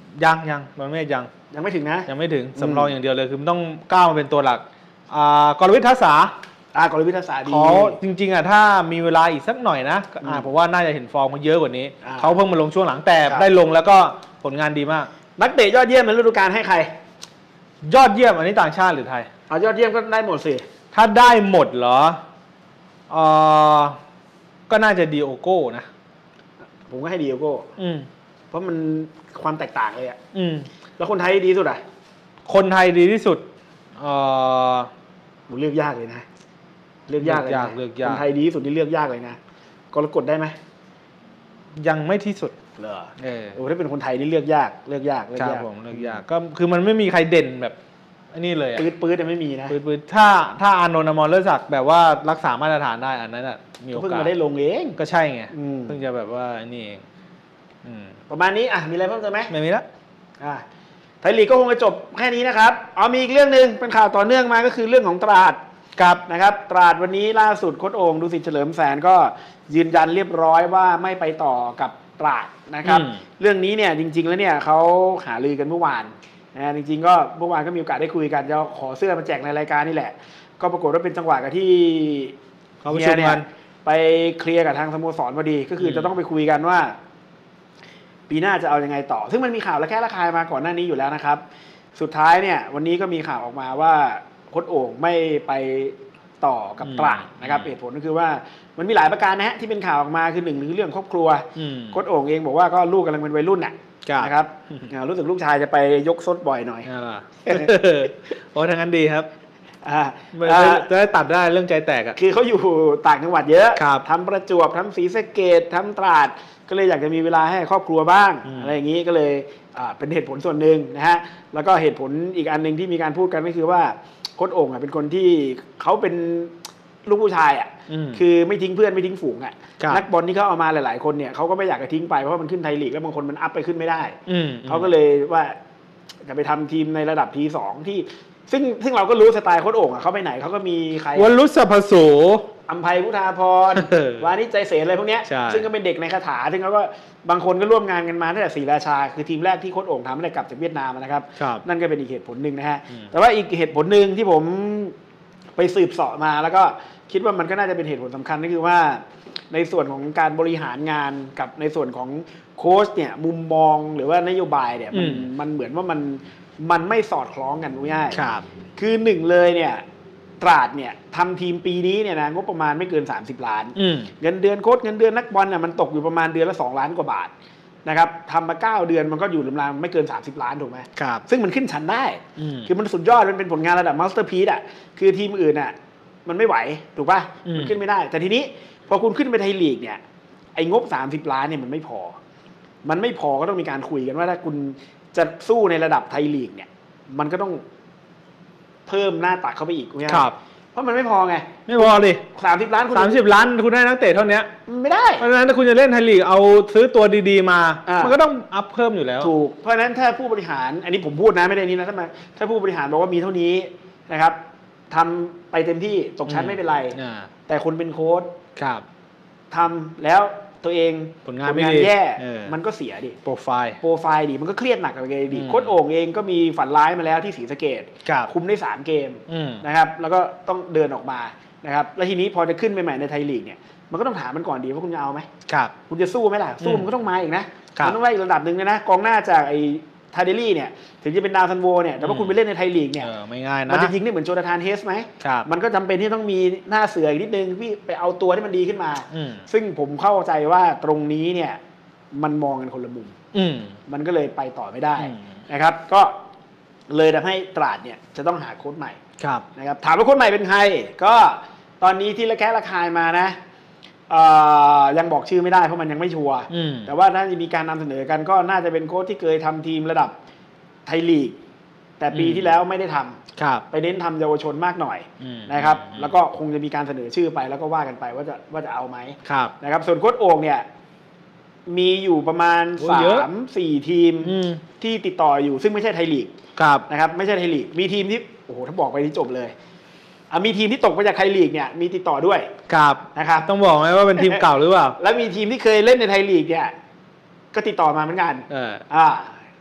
ยังยังมันไม่ยังยังไม่ถึงนะยังไม่ถึงสำรองอย่างเดียวเลยคือมันต้องก้าวมาเป็นตัวหลักอ่ากรวิทย์ทัศษาอ่ากรวิทย์ทัศษาดีเขาจริงๆอ่ะถ้ามีเวลาอีกสักหน่อยนะอ่าผมว่าน่าจะเห็นฟอร์มเขาเยอะกว่านี้เขาเพิ่งมาลงช่วงหลังแต่ได้ลงแล้วก็ผลงานดีมากนักเตะยอดเยี่ยมในฤดูกาลให้ใครยอดเยี่ยมอันนี้ต่างชาติหรือไทยเอายอดเยี่ยมก็ได้หมดสิถ้าได้หมดเหรอเออก็น่าจะดีโอโก้นะผมก็ให้ดีโอโก้อืมเพราะมันความแตกต่างเลยอ่ะอืมแล้วคนไทยดีสุดอ่ะคนไทยดีที่สุดเออผมเลือกยากเลยนะเลือกยากเลยนะคนไทยดีที่สุดนี่เลือกยากเลยนะกรกฎได้ไหมยังไม่ที่สุดเหรอเออโอ้ถ้าเป็นคนไทยนี่เลือกยากเลือกยากเลือกยากผมเลือกยากก็คือมันไม่มีใครเด่นแบบอันนี้เลยปื๊ดปื๊ดแต่ไม่มีนะปื๊ดปื๊ดถ้าถ้าอานนท์อมรเลิศศักดิ์แบบว่ารักษามาตรฐานได้อันนั้นอ่ะมีโอกาสเพิ่งมาได้ลงเองก็ใช่ไงเพิ่งจะแบบว่านี่เองประมาณนี้อ่ะมีอะไรเพิ่มเติมไหมไม่มีละอ่าไทยลีกก็คงจะจบแค่นี้นะครับเอามีอีกเรื่องนึงเป็นข่าวต่อเนื่องมาก็คือเรื่องของตราดครับนะครับตราดวันนี้ล่าสุดโค้ชโอ่งดุสิตเฉลิมแสนก็ยืนยันเรียบร้อยว่าไม่ไปต่อกับตราดนะครับเรื่องนี้เนี่ยจริงๆแล้วเนี่ยเขาหารือกันเมื่อวานนะจริงๆก็เมื่อวานก็มีโอกาสได้คุยกันจะขอเสื้อมาแจกในรายการนี่แหละก็ปรากฏว่าเป็นจังหวะกับที่เขาประชุมกันไปเคลียร์กับทางสโมสรพอดีก็คือจะต้องไปคุยกันว่าปีหน้าจะเอายังไงต่อซึ่งมันมีข่าวระแคะระคายมาก่อนหน้านี้อยู่แล้วนะครับสุดท้ายเนี่ยวันนี้ก็มีข่าวออกมาว่าโค้ชโอ่งไม่ไปต่อกับตราดนะครับเหตุผลก็คือว่ามันมีหลายประการนะฮะที่เป็นข่าวออกมาคือหนึ่งเรื่องครอบครัวโค้ชโอ่งเองบอกว่าก็ลูกกำลังเป็นวัยรุ่นน่ะนะครับรู้สึกลูกชายจะไปยกซดบ่อยหน่อยโอ้ทางนั้นดีครับจะได้ตัดได้เรื่องใจแตกอ่ะคือเขาอยู่ต่างจังหวัดเยอะทำประจวบทำศรีสะเกษทำตราดก็เลยอยากจะมีเวลาให้ครอบครัวบ้างอะไรอย่างนี้ก็เลยเป็นเหตุผลส่วนหนึ่งนะฮะแล้วก็เหตุผลอีกอันหนึ่งที่มีการพูดกันก็คือว่าโค้ชโอ่งเป็นคนที่เขาเป็นลูกผู้ชายอ่ะคือไม่ทิ้งเพื่อนไม่ทิ้งฝูงอ่ะนักบอลที่เขาเอามาหลายๆคนเนี่ยเขาก็ไม่อยากจะทิ้งไปเพราะมันขึ้นไทยลีกแล้วบางคนมันอัพไปขึ้นไม่ได้เขาก็เลยว่าจะไปทำทีมในระดับทีสองที่ซึ่งซึ่งเราก็รู้สไตล์โค้ชโอ่งเขาไปไหนเขาก็มีใครวันรุษภโสอัมภัยพุทธาพรวานิชใจเสนอะไรพวกนี้ซึ่งก็เป็นเด็กในคาถาซึ่งเขาก็บางคนก็ร่วมงานกันมาตั้งแต่ศรีราชาคือทีมแรกที่โค้ชโอ่งทำได้กลับจากเวียดนามนะครับนั่นก็เป็นอีกเหตุผลหนึ่งนะฮะแต่ว่าอีกเหตุผลหนึ่งที่ผมไปสืบเสาะมาแล้วก็คิดว่ามันก็น่าจะเป็นเหตุผลสำคัญก็คือว่าในส่วนของการบริหารงานกับในส่วนของโค้ชเนี่ยมุมมองหรือว่านโยบายเนี่ยมันมันเหมือนว่ามันมันไม่สอดคล้องกันง่ายๆคือหนึ่งเลยเนี่ยตราดเนี่ยทำทีมปีนี้เนี่ยนะงบประมาณไม่เกินสามสิบล้านเงินเดือนโค้ชเงินเดือนนักบอลน่ะมันตกอยู่ประมาณเดือนละสองล้านกว่าบาทนะครับทำมาเก้าเดือนมันก็อยู่ราวๆไม่เกินสามสิบล้านถูกไหมครับซึ่งมันขึ้นชั้นได้คือมันสุดยอดมันเป็นผลงานระดับมาสเตอร์พีซอ่ะคือทีมอื่นอ่ะมันไม่ไหวถูกป่ะมันขึ้นไม่ได้แต่ทีนี้พอคุณขึ้นไปไทยลีกเนี่ยไอ้งบสามสิบล้านเนี่ยมันไม่พอมันไม่พอก็ต้องมีการคุยกันว่าถ้าคุณจะสู้ในระดับไทยลีกเนี่ยมันก็ต้องเพิ่มหน้าตักเข้าไปอีกครับเพราะมันไม่พอไงไม่พอดิสามสิบล้านคุณสามสิบล้านคุณได้นักเตะเท่านี้ไม่ได้เพราะฉะนั้นถ้าคุณจะเล่นไทยลีกเอาซื้อตัวดีๆมามันก็ต้องอัพเพิ่มอยู่แล้วถูกเพราะฉะนั้นถ้าผู้บริหารอันนี้ผมพูดนะไม่ได้นี้นะถ้ามาถ้าผู้บริหารบอกว่ามีเท่านี้นะครับทำไปเต็มที่ตกชั้นไม่เป็นไรแต่คนเป็นโค้ชทำแล้วตัวเองผลงานแย่มันก็เสียดิโปรไฟล์โปรไฟล์ดิมันก็เครียดหนักกับเกมดิโค้ชโอ่งเองก็มีฝันร้ายมาแล้วที่ศรีสะเกษคุมได้สามเกมนะครับแล้วก็ต้องเดินออกมานะครับแล้วทีนี้พอจะขึ้นไปใหม่ในไทยลีกเนี่ยมันก็ต้องถามมันก่อนดีว่าคุณจะเอาไหมคุณจะสู้ไหมล่ะสู้มันก็ต้องมาอีกนะมันต้องได้อีกระดับหนึ่งนะกองหน้าจากไอ้ทาเดลี่เนี่ยถึงจะเป็นดาวซันโวเนี่ยแต่ว่าคุณไปเล่นในไทยลีกเนี่ยไม่ง่ายนะมันจะยิงได้เหมือนโจนาธานเฮสไหมมันก็จำเป็นที่ต้องมีหน้าเสืออีกนิดนึงพี่ไปเอาตัวที่มันดีขึ้นมาซึ่งผมเข้าใจว่าตรงนี้เนี่ยมันมองกันคนละมุมมันก็เลยไปต่อไม่ได้นะครับก็เลยทำให้ตราดเนี่ยจะต้องหาโค้ชใหม่นะครับถามว่าโค้ชใหม่เป็นใครก็ตอนนี้ที่ระแคะระคายมานะยังบอกชื่อไม่ได้เพราะมันยังไม่ชัวร์แต่ว่าน่าจะมีการนำเสนอกันก็น่าจะเป็นโค้ชที่เคยทำทีมระดับไทยลีกแต่ปีที่แล้วไม่ได้ทำไปเน้นทำเยาวชนมากหน่อยนะครับแล้วก็คงจะมีการเสนอชื่อไปแล้วก็ว่ากันไปว่าจะว่าจะเอาไหมนะครับส่วนโค้ชโอ่งเนี่ยมีอยู่ประมาณ สามสี่ทีมที่ติดต่ออยู่ซึ่งไม่ใช่ไทยลีกนะครับไม่ใช่ไทยลีกมีทีมที่โอ้โหถ้าบอกไปที่จบเลยมีทีมที่ตกมาจากไทยลีกเนี่ยมีติดต่อด้วยครับนะครับต้องบอกไหมว่าเป็นทีมเก่าหรือเปล่าแล้วมีทีมที่เคยเล่นในไทยลีกเนี่ยก็ติดต่อมาเหมือนกันเอออ่า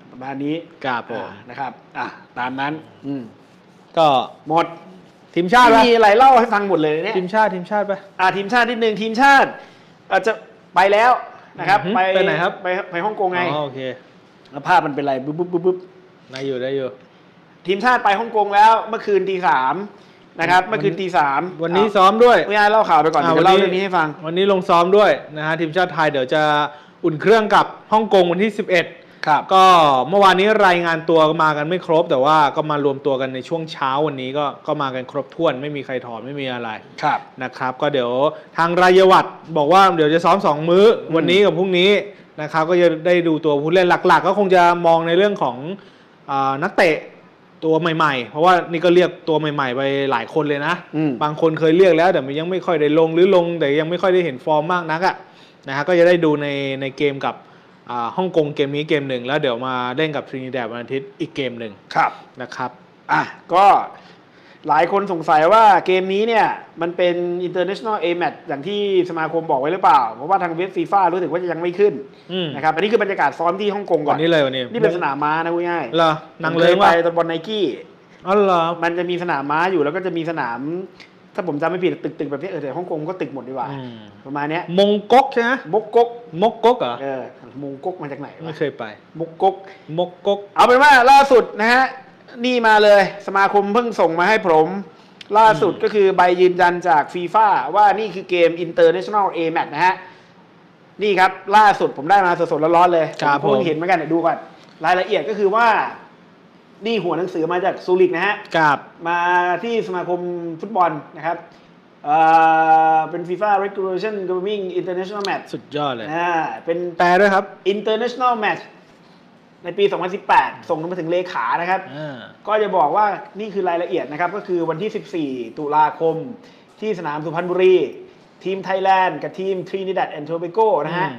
ประมาณนี้ครับผมนะครับอ่ะตามนั้น อืมก็หมดทีมชาติไม่ปะมีอะไรเล่าให้ฟังหมดเลยเนี่ยทีมชาติทีมชาติไปอ่าทีมชาตินิดนึงทีมชาติอาจจะไปแล้วนะครับอือฮึไปไปไหนครับไปไปฮ่องกงไงอ๋อโอเคแล้วภาพมันเป็นไรบุ๊บบุ๊บบุ๊บบุ๊บได้อยู่ได้อยู่ทีมชาติไปฮ่องกงแล้วเมื่อคืนตีสามนะครับเมื่อคืนตีสามวันนี้ซ้อมด้วยไม่ได้เล่าข่าวไปก่อนเดี๋ยวจะเล่าเรื่องนี้ให้ฟังวันนี้ลงซ้อมด้วยนะฮะทีมชาติไทยเดี๋ยวจะอุ่นเครื่องกับฮ่องกงวันที่สิบเอ็ดครับก็เมื่อวานนี้รายงานตัวมากันไม่ครบ แต่ว่าก็มารวมตัวกันในช่วงเช้าวันนี้ก็ก็มากันครบถ้วนไม่มีใครถอนไม่มีอะไรครับนะครับก็เดี๋ยวทางรายวัตรบอกว่าเดี๋ยวจะซ้อมสองมื้อวันนี้กับพรุ่งนี้นะครับก็จะได้ดูตัวผู้เล่นหลักๆ ก็คงจะมองในเรื่องของอานักเตะตัวใหม่ๆ เพราะว่านี่ก็เรียกตัวใหม่ๆไปหลายคนเลยนะอืมบางคนเคยเรียกแล้วแต่มันยังไม่ค่อยได้ลงหรือลงแต่ยังไม่ค่อยได้เห็นฟอร์มมากนักอะนะฮะก็จะได้ดูในในเกมกับอ่าฮ่องกงเกมนี้เกมหนึ่งแล้วเดี๋ยวมาเล่นกับทรินิแดดวันอาทิตย์อีกเกมหนึ่งครับนะครับอ่ะก็หลายคนสงสัยว่าเกมนี้เนี่ยมันเป็น international A match อย่างที่สมาคมบอกไว้หรือเปล่า เพราะว่าทางเว็บฟีฟ่ารู้สึกว่าจะยังไม่ขึ้นอืมนะครับอันนี้คือบรรยากาศซ้อมที่ฮ่องกงก่วัอนนนี้เลยวันนี้นี่เป็นสนามม้านะพูดง่ายเหรอนังเลผมยคว่าไปตอนบอลไนกี้อ๋อเหรอมันจะมีสนามม้าอยู่แล้วก็จะมีสนาม ถ้าผมจำไม่ผิดตึกๆแบบนี้เออแต่ฮ่องกงก็ตึกหมดดีกว่าอืมประมาณเนี้ยมงก๊กใช่ไหมมกก๊กมกก๊กเหรอเออมงก๊กมาจากไหนไม่วะเคยไปมกก๊กมกก๊กเอาเป็นว่าล่าสุดนะฮะนี่มาเลยสมาคมเพิ่งส่งมาให้ผมล่าสุดก็คือใบยืนยันจากฟีฟ่าว่านี่คือเกม International A Match นะฮะนี่ครับล่าสุดผมได้มาสดๆร้อนๆเลยครับผมเพิ่งเห็นเหมือนกันเดี๋ยวดูก่อนรายละเอียดก็คือว่านี่หัวหนังสือมาจากซูริกนะฮะกับมาที่สมาคมฟุตบอลนะครับเอ่อเป็น FIFA Regulation Governing International Match สุดยอดเลยอ่าเป็นแปลด้วยครับ International Match ในปี สองพันสิบแปด ส่งมาถึงเลขานะครับอ่าก็จะบอกว่านี่คือรายละเอียดนะครับ ก็คือวันที่ สิบสี่ ตุลาคม ที่สนามสุพรรณบุรี ทีมไทยแลนด์กับทีม Trinidad and Tobago นะฮะ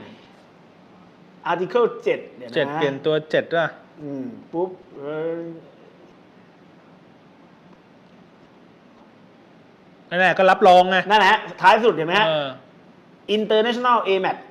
Article เจ็ดเดี๋ยวนะเจ็ดเปลี่ยนตัวเจ็ดด้วยอืมปุ๊บเออนั่นแหละก็รับรองไงนั่นแหละฮะท้ายสุดเห็นไหมฮะเออ International A Match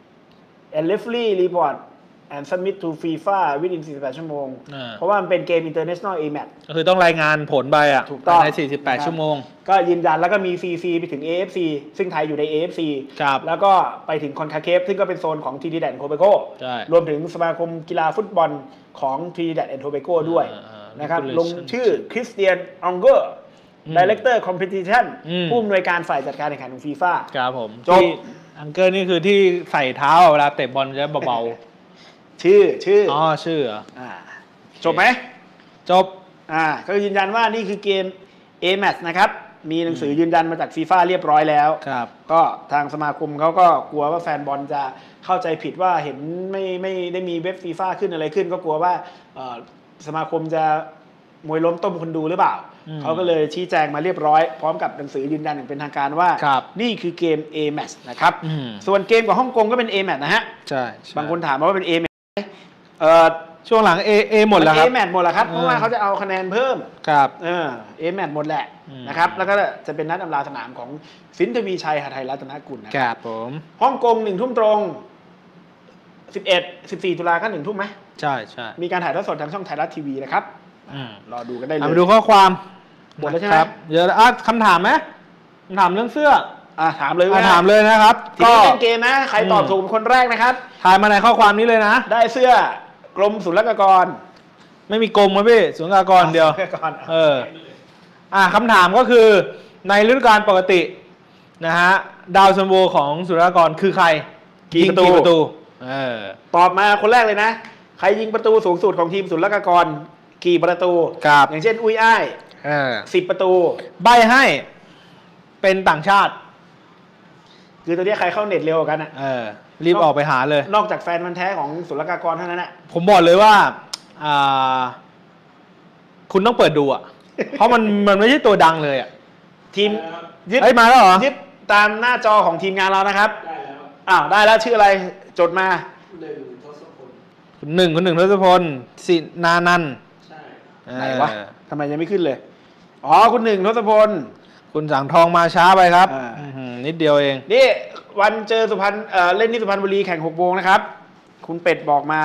and referee report and submit to FIFA within สี่สิบแปด ชั่วโมงอ่าเพราะว่ามันเป็นเกม International A Match ก็คือต้องรายงานผลไปอ่ะถูกต้องในสี่สิบแปดนะครับชั่วโมงก็ยืนยันแล้วก็มี ซี ซี ไปถึง เอ เอฟ ซี ซึ่งไทยอยู่ใน เอ เอฟ ซีครับแล้วก็ไปถึงคอนคาเคฟซึ่งก็เป็นโซนของ Trinidad and Tobago ใช่รวมถึงสมาคมกีฬาฟุตบอลของ Trinidad and Tobago ด้วยอ่านะครับ Regulation ลงชื่อคริสเตียนองเกอร์อืม Director Competition อืมผู้อำนวยการฝ่ายจัดการแข่งขันของฟีฟ่าครับผมจบที่อังเกิลนี่คือที่ใส่เท้าเวลาเตะบอลจะเบาชื่อชื่อๆ อ๋อ ชื่อเหรออ่าจบไหมจบอ่าก็ยืนยันว่านี่คือเกม A Match นะครับ มีหนังสือยืนยันมาจากฟีฟ่าเรียบร้อยแล้วครับก็ทางสมาคมเขาก็กลัวว่าแฟนบอลจะเข้าใจผิดว่าเห็นไม่ไม่ได้มีเว็บฟีฟ่าขึ้นอะไรขึ้น ก็กลัวว่าเอ่อสมาคมจะมวยล้มต้มคนดูหรือเปล่าอืมเขาก็เลยชี้แจงมาเรียบร้อย พร้อมกับหนังสือยืนยันอย่างเป็นทางการว่าครับนี่คือเกม A Match นะครับอืมส่วนเกมกับฮ่องกงก็เป็น A Match นะฮะใช่ใช่บางคนถามมาว่าเป็น A Match ไหมเอ่อช่วงหลัง A A หมดแล้วครับ A Match หมดแล้วครับเออเพราะว่าเขาจะเอาคะแนนเพิ่มครับเออ A Match หมดแหละอืมนะครับ แล้วก็จะเป็นนัดอำลาสนามของสินทวีชัยหทัยรัตนกุลนะคครับรับผมฮ่องกงหนึ่งทุ่มตรงสิบเอ็ด สิบสี่ ตุลาก็หนึ่งทุ่มไหมใช่ใช่มีการถ่ายทอดสดทางช่องไทยรัฐทีวีนะครับอืมรอดูกันได้เลเอายไปดูข้อความหมดแล้วใช่ไหมครับเดี๋ยวอ่ะคำถามไหมคำถามเรื่องเสื้ออ่ะถามเลยอ่ะว่าถามเลยนะครับทีนี้เล่นเกมนะ ใครตอบถูกเป็นคนแรกนะครับถ่ายมาในข้อความนี้เลยนะได้เสื้อกรมศุลกากรไม่มีกลมครับพี่ศุลกากรเดียวศุลกากรเออ อ่ะคำถามก็คือในฤดูกาลปกตินะฮะดาวซันโวของศุลกากรคือใครกี่ยิงประตูประตูเออตอบมาคนแรกเลยนะ ใครยิงประตูสูงสุดของทีมศุลกากร กี่ประตูครับอย่างเช่น อุ้ยอ้ายเออสิบประตูใบให้เป็นต่างชาติคือตัวเนี้ยใครเข้าเน็ตเร็วกว่ากันอะเออรีบออกไปหาเลยนอกจากแฟนมันธุ์แท้ของศุลกากรเท่านั้นอะผมบอกเลยว่าอ่าคุณต้องเปิดดูอ่ะ เพราะมันมันไม่ใช่ตัวดังเลยอ่ะทีมยึดเฮ้ยมาแล้วเหรอยึดตามหน้าจอของทีมงานเรานะครับ ได้แล้ว อ้าว ได้แล้วชื่ออะไร จดมาคุณหนึ่งคุณหนึ่งทศพลสินานันท์ไหนวะเออทำไมยังไม่ขึ้นเลย อ๋อ คุณหนึ่งทศพลคุณสังทองมาช้าไปครับอ่าอื้อหือนิดเดียวเองนี่วันเจอสุพรรณเอ่อเล่นที่สุพรรณบุรีแข่งหกโมงนะครับ คุณเป็ดบอกมา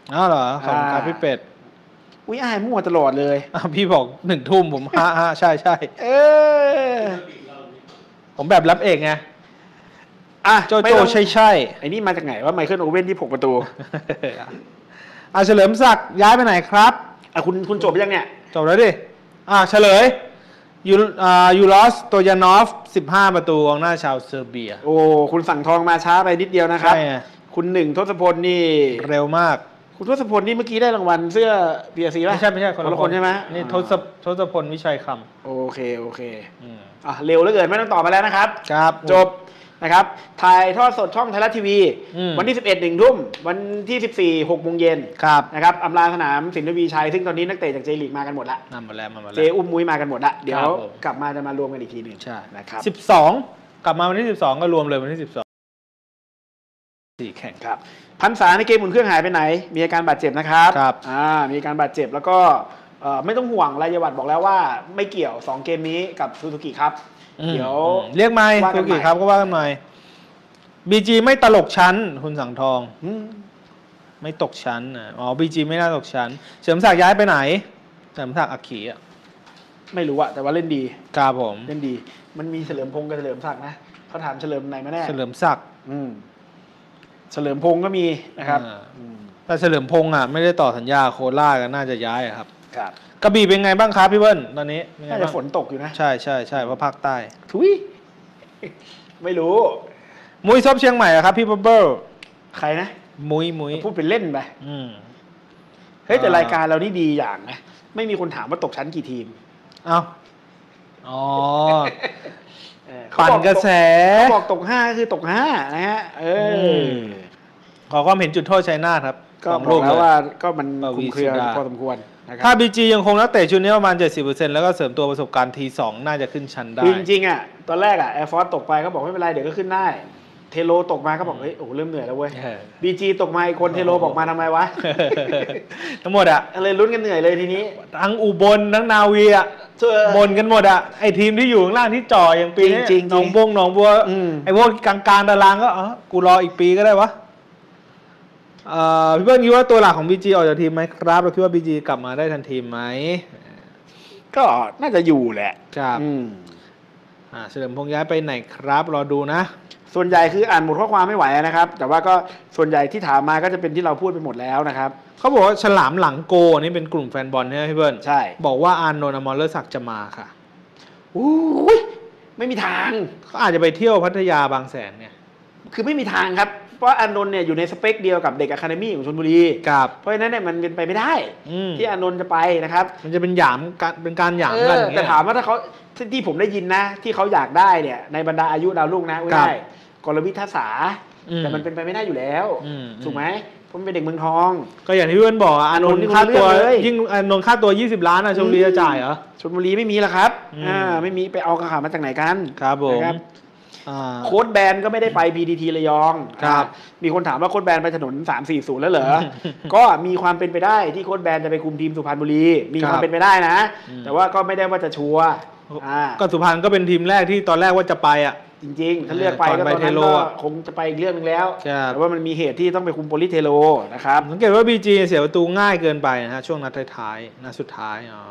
อ้าวเหรอขอบคุณครับพี่เป็ดอุ้ยอ้ายมั่วตลอดเลยพี่บอกหนึ่งทุ่มผมห้าห้าใช่ใช่เออผมแบบรับเอกไงอ่ะโจโจใช่ใช่ไอ้นี่มาจากไหนว่าไมเคิลโอเว่นที่ผกประตูอ่ะเฉลิมศักดิ์ย้ายไปไหนครับอ่ะคุณคุณจบยังเนี่ยจบแล้วดิอ่ะเฉลยยูอ่ายูรอสโตยานอฟสิบห้าประตูกองหน้าชาวเซอร์เบียโอ้คุณสั่งทองมาช้าไปนิดเดียวนะครับใช่ไงคุณหนึ่งทศพลนี่เร็วมากคุณทศพลนี่เมื่อกี้ได้รางวัลเสื้อ พี อาร์ ซี ป่ะไม่ใช่ไม่ใช่คนละคนใช่ไหมนี่ทศทศพลวิชัยคโอเคโอเคำอืมอ่ะเร็วเหลือเกินไม่ต้องตอบมาแล้วนะครับครับจบนะครับถ่ายทอดสดช่องไทยรัฐทีวีอืมวันที่สิบเอ็ดหนึ่งทุ่มวันที่สิบสี่หกโมงเย็นครับนะครับอำลาสนามสินทวีชัยซึ่งตอนนี้นักเตะจากเจลีกมากันหมดละนำมาแล้วมามาเจแล้วอุ้มมุ้ยมากันหมดละเดี๋ยวครับผมกลับมาจะมารวมกันอีกทีหนึ่งใช่นะครับสิบสองกลับมาวันที่สิบสองก็รวมเลยวันที่สิบสองสี่แข่งครับพันษาในเกมหมุนเครื่องหายไปไหน มีอาการบาดเจ็บนะครับครับอ่ามีอาการบาดเจ็บแล้วก็เอ่อไม่ต้องห่วงรายวัฒน์บอกแล้วว่าไม่เกี่ยวสองเกมนี้กับซูซูกิครับอืมเดี๋ยวอืมเรียกไม่ว่ากัธุนรกิจใหม่ครับก็ว่ากันใหม่บีจีไม่ตลกชั้นคุณสังทองอืมไม่ตกชั้นอ่ะอ๋อบีจีไม่น่าตกชั้นเฉลิมศักดิ์ย้ายไปไหนเฉลิมศักดิ์อักขีอ่ะไม่รู้อะแต่ว่าเล่นดีครับผมเล่นดี มันมีเฉลิมพงษ์กับเฉลิมศักดิ์นะเขาถามเฉลิมไหนมาแน่เฉลิมศักดิ์อืมเฉลิมพงษ์ก็มีนะครับอ่าอืมแต่เฉลิมพงษ์อ่ะไม่ได้ต่อสัญญาโคราชก็น่าจะย้ายอะครับครับกระบี่เป็นไงบ้างครับพี่เบิ้ลตอนนี้เป็ไงน่าจะบ้งฝนตกอยู่นะใช่ใช่ใช่เพราะภาคใต้ทุย ไม่รู้มุ้ยซบเชียงใหม่อะครับพี่บับเบิ้ลใครนะมุ้ยมุ้ยพูดเป็นเล่นไปอืมเฮ้ยแต่อ่ารรายการเรานี่ดีอย่างนะไม่มีคนถามว่าตกชั้นกี่ทีมเอ้าอ๋อเออปั่นกระแสเขาบอกตกห้าก็คือตกห้านะฮะเอออขอความเห็นจุดโทษชัยนาทครับก็สองบลูอกกแล้วเลยว่าก็มันปคลุวีมเครือสุดาพอสมควรนะครับถ้าบีจียังคงนักเตะชุดนี้ประมาณ เจ็ดสิบเปอร์เซ็นต์ แล้วก็เสริมตัวประสบการณ์ทีสองน่าจะขึ้นชั้นได้คือจริงๆอ่ะตอนแรกอ่ะแอร์ฟอร์สตกไปก็บอกไม่เป็นไรเดี๋ยวก็ขึ้นได้ เทโลตกมาก็บอกเฮ้ยโอ้โหเริ่มเหนื่อยแล้วเว้ยเออบีจีตกมาอีกคนเทโลบอกมาทำไมวะทั้งหมดอะเลยลุ้นกันเหนื่อยเลยทีนี้ทั้งอุบลทั้งนาวีอะเชื่อบ่นกันหมดอะไอทีมที่อยู่ข้างล่างที่จ่ออย่างปีนี้จริงๆหนองบงหนองบัวอืมไอพวกกลางๆตารางก็อ๋อกูรออีกปีก็ได้วะเอ่อพี่เบิ้ลคิดว่าตัวหลักของบีจีออกจากทีมไหมครับเราคิดว่าบีจีกลับมาได้ทันทีมไหมก็น่าจะอยู่แหละครับอืมอ่าเฉลิมพงษ์ย้ายไปไหนครับรอดูนะส่วนใหญ่คืออ่านหมดข้อความไม่ไหวนะครับ แต่ว่าก็ส่วนใหญ่ที่ถามมาก็จะเป็นที่เราพูดไปหมดแล้วนะครับเขาบอกว่าฉลามหลังโกนี่เป็นกลุ่มแฟนบอลใช่ไหมพี่เบิ้ลใช่บอกว่าอานนท์อมรเลิศศักดิ์จะมาค่ะอู้ยไม่มีทางเขาอาจจะไปเที่ยวพัทยาบางแสนเนี่ยคือไม่มีทางครับ เพราะอานนท์เนี่ยอยู่ในสเปคเดียวกับเด็กอะคาเดมี่ของชลบุรีครับเพราะฉะนั้นเนี่ยมันเป็นไปไม่ได้อืมที่อานนท์จะไปนะครับมันจะเป็นหยามการเป็นการหยามเอกันออย่างเงี้ยแต่ถามว่าถ้าเขาที่ที่ผมได้ยินนะ ที่เขาอยากได้เนี่ยในบรรดาอายุดาวรุ่งนะไม่ได้กรวิทยาศาสตร์อืมแต่มันเป็นไปไม่ได้อยู่แล้วอืมถูกไหมเพราะมันเป็นเด็กเมืองทองก็อย่างที่พี่เบิ้ลบอกอะอานนท์อานนท์นี่ค่าตัวคนละเรื่องเลยยิ่งอานนท์ค่าตัวยี่สิบล้านอะชลบุรีจะจ่ายเหรอชลบุรีไม่มีแล้วครับอืมอ่าไม่มีไปเอากระขามาจากไหนกันครับผมนะอ่าโค้ดแบนก็ไม่ได้ไป พี ที ที ระยองครับอ่ามีคนถามว่าโค้ดแบนไปถนนสามสี่ศูนย์แล้วเหรอ ก็มีความเป็นไปได้ที่โค้ดแบนจะไปคุมทีมสุพรรณบุรี มีความเป็นไปได้นะอืมแต่ว่าก็ไม่ได้ว่าจะชัวร์อ่าก็สุพรรณก็เป็นทีมแรกที่ตอนแรกว่าจะไปอ่ะจริงๆ ถ้าเลือกไปก่อนก็ไปตอนนั้นเทโลก็อะคงจะไปอีกเรื่องหนึงแล้วครับแต่ว่ามันมีเหตุที่ต้องไปคุมโปลิสเทโลนะครับสังเกตว่าบีจีเสียประตูง่ายเกินไปนะฮะช่วงนัดท้ายๆนัดสุดท้ายอ๋อก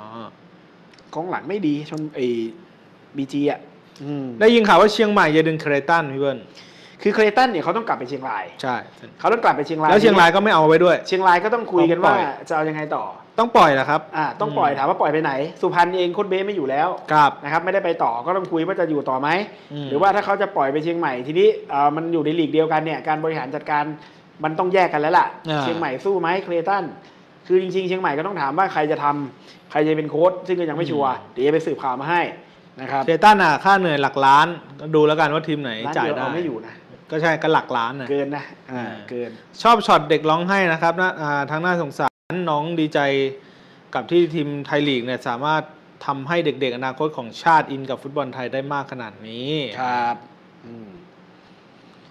องหลังไม่ดีชนไอ้บีจีอ่ะอืมได้ยินข่าวว่าเชียงใหม่จะดึงเครตันพี่เบิ้ลคือเคลตันเนี่ยเขาต้องกลับไปเชียงรายใช่เขาต้องกลับไปเชียงรายแล้วเชียงรายก็ไม่เอาไว้ด้วยเชียงรายก็ต้องคุยกันต้องปล่ว่าอยจะเอายังไงต่อต้องปล่อยนะครับอ่าต้องปล่อยถามว่าปล่อยไปไหน สุพรรณเองโค้ชเบ้ไม่อยู่แล้วครับนะครับไม่ได้ไปต่อก็ต้องคุยว่าจะอยู่ต่อไหมอืมหรือว่าถ้าเขาจะปล่อยไปเชียงใหม่ทีนี้เอ่อมันอยู่ในลีกเดียวกันเนี่ยการบริหารจัดการมันต้องแยกกันแล้วล่ะ เชียงใหม่สู้ไหมเคลตันคือจริงๆเชียงใหม่ก็ต้องถามว่าใครจะทำใครจะเป็นโค้ชซึ่งก็ยังไม่ชัวร์เดี๋ยวจะไปสืบข่าวมาให้นะครับเครตันอ่ะค่าเหนื่อยหลักล้านก็ดูแล้วกันว่าทีมไหนร้านจ่ายเดียวได้เอาไม่อยู่นะก็ใช่ก็หลักล้านนะเกินนะอ่าเกินชอบช็อตเด็กร้องไห้นะครับนะอ่าทางหน้าสงสารน้องดีใจกับที่ทีมไทยลีกเนี่ยสามารถทำให้เด็กๆอนาคตของชาติอินกับฟุตบอลไทยได้มากขนาดนี้ครับอืม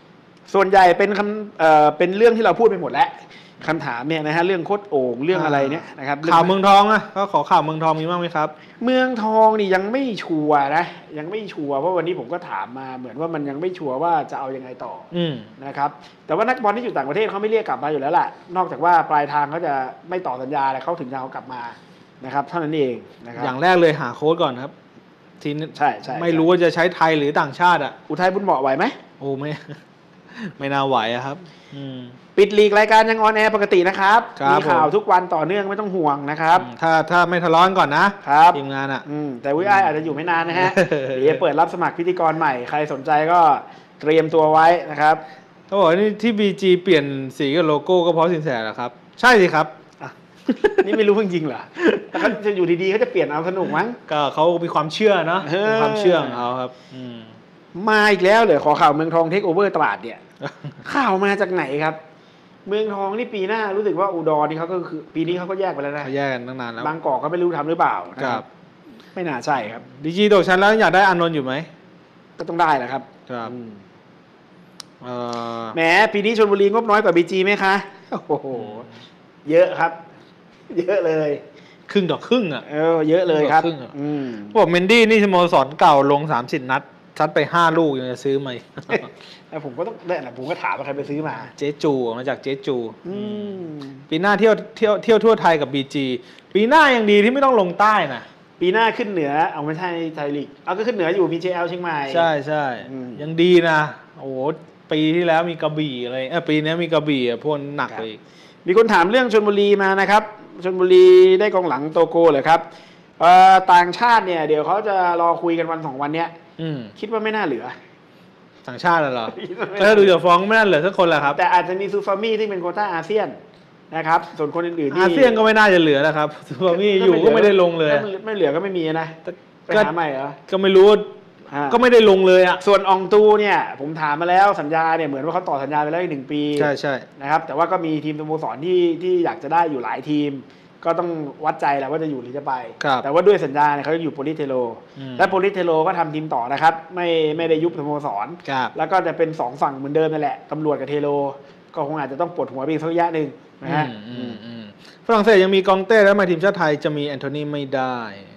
ส่วนใหญ่เป็นคำเอ่อเป็นเรื่องที่เราพูดไปหมดแล้วคำถามเนี่ยนะฮะเรื่องโคตรโอ่งเรื่องอะไรเนี่ยนะครับข่าวเมืองทองอ่ะก็ขอข่าวเมืองทองมีบ้างไหมครับเมืองทองนี่ยังไม่ชัวร์นะยังไม่ชัวร์เพราะวันนี้ผมก็ถามมาเหมือนว่ามันยังไม่ชัวร์ว่าจะเอายังไงต่ออนะครับแต่ว่านักบอลที่อยู่ต่างประเทศเขาไม่เรียกกลับมาอยู่แล้วแหละนอกจากว่าปลายทางเขาจะไม่ต่อสัญญาอะไรเขาถึงจะเอากลับมานะครับเท่านั้นเองนะครับอย่างแรกเลยหาโค้ชก่อนครับทีนี้ใช่ใช่ไม่รู้ว่าจะใช้ไทยหรือต่างชาติอ่ะอุทัยบุญเหมาะไหวไหมโอ้ไม่ไม่น่าไหวอะครับปิดลีกรายการยังออนแอร์ปกตินะครับมีข่าวทุกวันต่อเนื่องไม่ต้องห่วงนะครับถ้าถ้าไม่ทะเลาะก่อนนะครับทีมงานอ่ะแต่วิไออาจจะอยู่ไม่นานนะฮะเดี๋ยวเปิดรับสมัครพิธีกรใหม่ใครสนใจก็เตรียมตัวไว้นะครับเขาบอกนี่ที่ บี จี เปลี่ยนสีกับโลโก้ก็เพราะสินแสเหรอครับใช่สิครับนี่ไม่รู้จริงๆเหรอเขาจะอยู่ดีๆเขาจะเปลี่ยนเอาสนุกมั้งก็เขามีความเชื่อเนาะมีความเชื่อของเขาครับมาอีกแล้วเลยขอข่าวเมืองทองเทคโอเวอร์ตลาดเนี่ยข่าวมาจากไหนครับเมืองทองนี่ปีหน้ารู้สึกว่าอุดรนี่เขาก็คือปีนี้เขาก็แยกไปแล้วนะแยกกันตั้งนานแล้วบางกอกก็ไม่รู้ทำหรือเปล่าครับไม่น่าใช่ครับดีจีตกชั้นแล้วอยากได้อานนท์อยู่ไหมก็ต้องได้แหละครับครับแหมปีนี้ชลบุรีงบน้อยกว่าบีจีไหมคะโอ้โหเยอะครับเยอะเลยครึ่งต่อครึ่งอ่ะเออเยอะเลยครับพวกเมนดี้นี่สโมสรเก่าลงสามสิบนัดชัดไปห้าลูกยังจะซื้อไหมแต่ผมก็ต้องได้แหละผมก็ถามว่าใครไปซื้อมาเจ๊จูมาจากเจ๊จูปีหน้าเที่ยวเที่ยวเที่ยวทั่วไทยกับบีจีปีหน้ายังดีที่ไม่ต้องลงใต้นะปีหน้าขึ้นเหนือเอาไม่ใช่ไทยลีกเอาก็ขึ้นเหนืออยู่ พี เจ แอล เชียงใหม่ใช่ใช่ยังดีนะโอ้โหปีที่แล้วมีกระบี่อะไรเออปีนี้มีกระบี่อ่ะพวกหนักเลยมีคนถามเรื่องชลบุรีมานะครับชลบุรีได้กองหลังโตโกเลยครับต่างชาติเนี่ยเดี๋ยวเขาจะรอคุยกันวันสองวันเนี้ยคิดว่าไม่น่าเหลือต่างชาติเหรอถ้าดูจากฟ้องไม่น่าเหลือสักคนแหละครับแต่อาจจะมีซูฟามี่ที่เป็นโควต้าอาเซียนนะครับส่วนคนอื่นๆที่อาเซียนก็ไม่น่าจะเหลือแล้วครับซูฟามี่อยู่ก็ไม่ได้ลงเลยไม่เหลือก็ไม่มีนะไปหาใหม่เหรอก็ไม่รู้ก็ไม่ได้ลงเลยอ่ะส่วนอองตูเนี่ยผมถามมาแล้วสัญญาเนี่ยเหมือนว่าเขาต่อสัญญาไปแล้วอีกหนึ่งปีใช่ใช่นะครับแต่ว่าก็มีทีมสโมสรที่ที่อยากจะได้อยู่หลายทีมก็ต้องวัดใจแหละว่าจะอยู่หรือจะไปแต่ว่าด้วยสัญญาเนี่ยเขาจะอยู่โปลิเทโลและโปลิเทโลก็ทำทีมต่อนะครับไม่ไม่ได้ยุบสโมสรแล้วก็จะเป็นสองฝั่งเหมือนเดิมนั่นแหละตำรวจกับเทโลก็คงอาจจะต้องปวดหัวไปอีกสักระยะหนึ่งนะฮะฝรั่งเศสยังมีกองเต้แล้วมาทีมชาติไทยจะมีแอนโทนีไม่ได้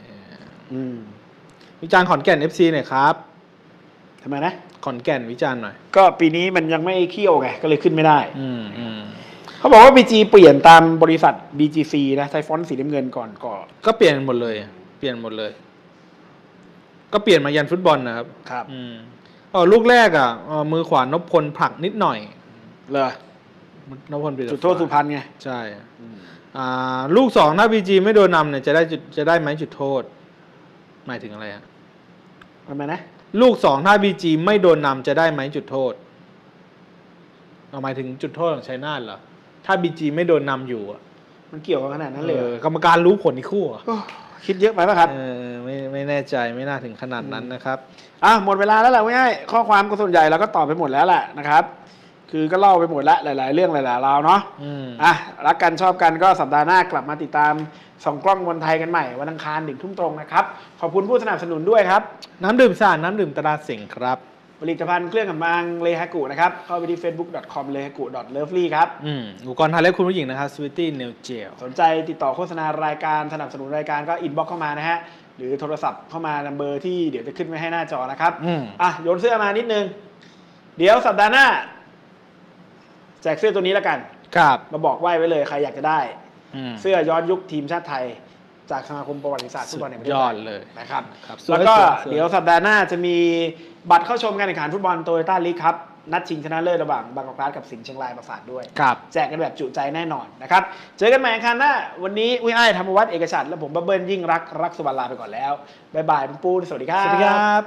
วิจารณ์ขอนแก่น เอฟ ซี หน่อยครับทำไมนะขอนแก่นวิจารณ์หน่อยก็ปีนี้มันยังไม่เขี้ยวไงก็เลยขึ้นไม่ได้เขาบอกว่า บี จี เปลี่ยนตามบริษัท บี จี ซี นะใช้ฟอนต์สีน้ำเงินก่อนก่อนก็เปลี่ยนหมดเลยเปลี่ยนหมดเลยก็เปลี่ยนมายันฟุตบอลนะครับครับอืมอ๋อลูกแรกอ่ะมือขวานพพลผลักนิดหน่อยเหรอนพพลจุดโทษสุพรรณไงใช่อ่าลูกสองถ้า บี จี ไม่โดนนำเนี่ยจะได้จะได้ไหมจุดโทษหมายถึงอะไรฮะทำไมนะลูกสองถ้า บี จี ไม่โดนนำจะได้ไหมจุดโทษหมายถึงจุดโทษของชัยนาทเหรอถ้า บี จี ไม่โดนนำอยู่อ่ะมันเกี่ยวกันขนาดนั้นเลยกรรมการรู้ผลอีกคู่คิดเยอะไปป่ะครับเออไม่ไม่แน่ใจไม่น่าถึงขนาดนั้นนะครับอ่ะหมดเวลาแล้วแหละง่ายข้อความก็ส่วนใหญ่เราก็ตอบไปหมดแล้วแหละนะครับคือก็เล่าไปหมดแล้วหลายๆเรื่องหลายๆราวเนาะอ่ะรักกันชอบกันก็สัปดาห์หน้ากลับมาติดตามส่องกล้องบนไทยกันใหม่วันอังคารหนึ่งทุ่มตรงนะครับขอบคุณผู้สนับสนุนด้วยครับน้ำดื่มสะอาดน้ำดื่มตราสิงห์ครับผลิตภัณฑ์เครื่องสำอางเลฮากุนะครับเข้าไปที่ เฟซบุ๊ก ดอท คอม เลฮากุ ดอท เลิฟลี่ ครับอืมอุปกรณ์ทาเล็บคุณผู้หญิงนะครับ Sweetie Nail Gel สนใจติดต่อโฆษณารายการสนับสนุนรายการก็อินบ็อกซ์เข้ามานะฮะหรือโทรศัพท์เข้ามานัมเบอร์ที่เดี๋ยวจะขึ้นไว้ให้หน้าจอนะครับอ่ะโยนเสื้อมานิดนึงเดี๋ยวสัปดาห์หน้าแจกเสื้อตัวนี้แล้วกันครับมาบอกไว้ไว้เลยใครอยากจะได้เสื้อย้อนยุคทีมชาติไทยจากสมาคมประวัติศาสตร์ฟุตบอลแห่งประเทศไทยยอดเลยนะครับแล้วก็เดี๋ยวสัปดาห์หน้าจะมีบัตรเข้าชมการแข่งขันฟุตบอลโตโยต้าลีกครับนัดชิงชนะเลิศระหว่างบางกอกกราสกับสิงห์เชียงรายมาฝากด้วยแจกกันแบบจุใจแน่นอนนะครับเจอกันใหม่อังคารหน้าวันนี้อุ้ยอ้ายธรรมวัฒน์เอกฉัตรและผมบับเบิ้ลยิ่งรักรักสุวรรณลาไปก่อนแล้วบ๊ายบายปูนสวัสดีครับสวัสดีครับ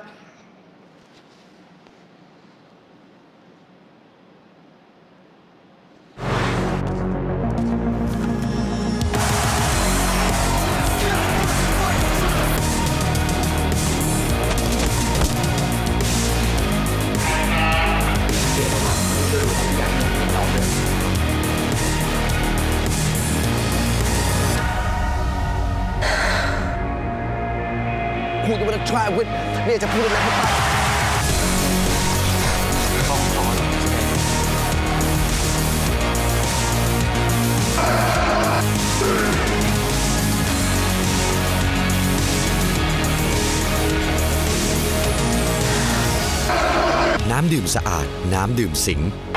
Who you wanna try with เนี่ยจะพูดอะไรให้ตายน้ำดื่มสะอาดน้ำดื่มสิงห์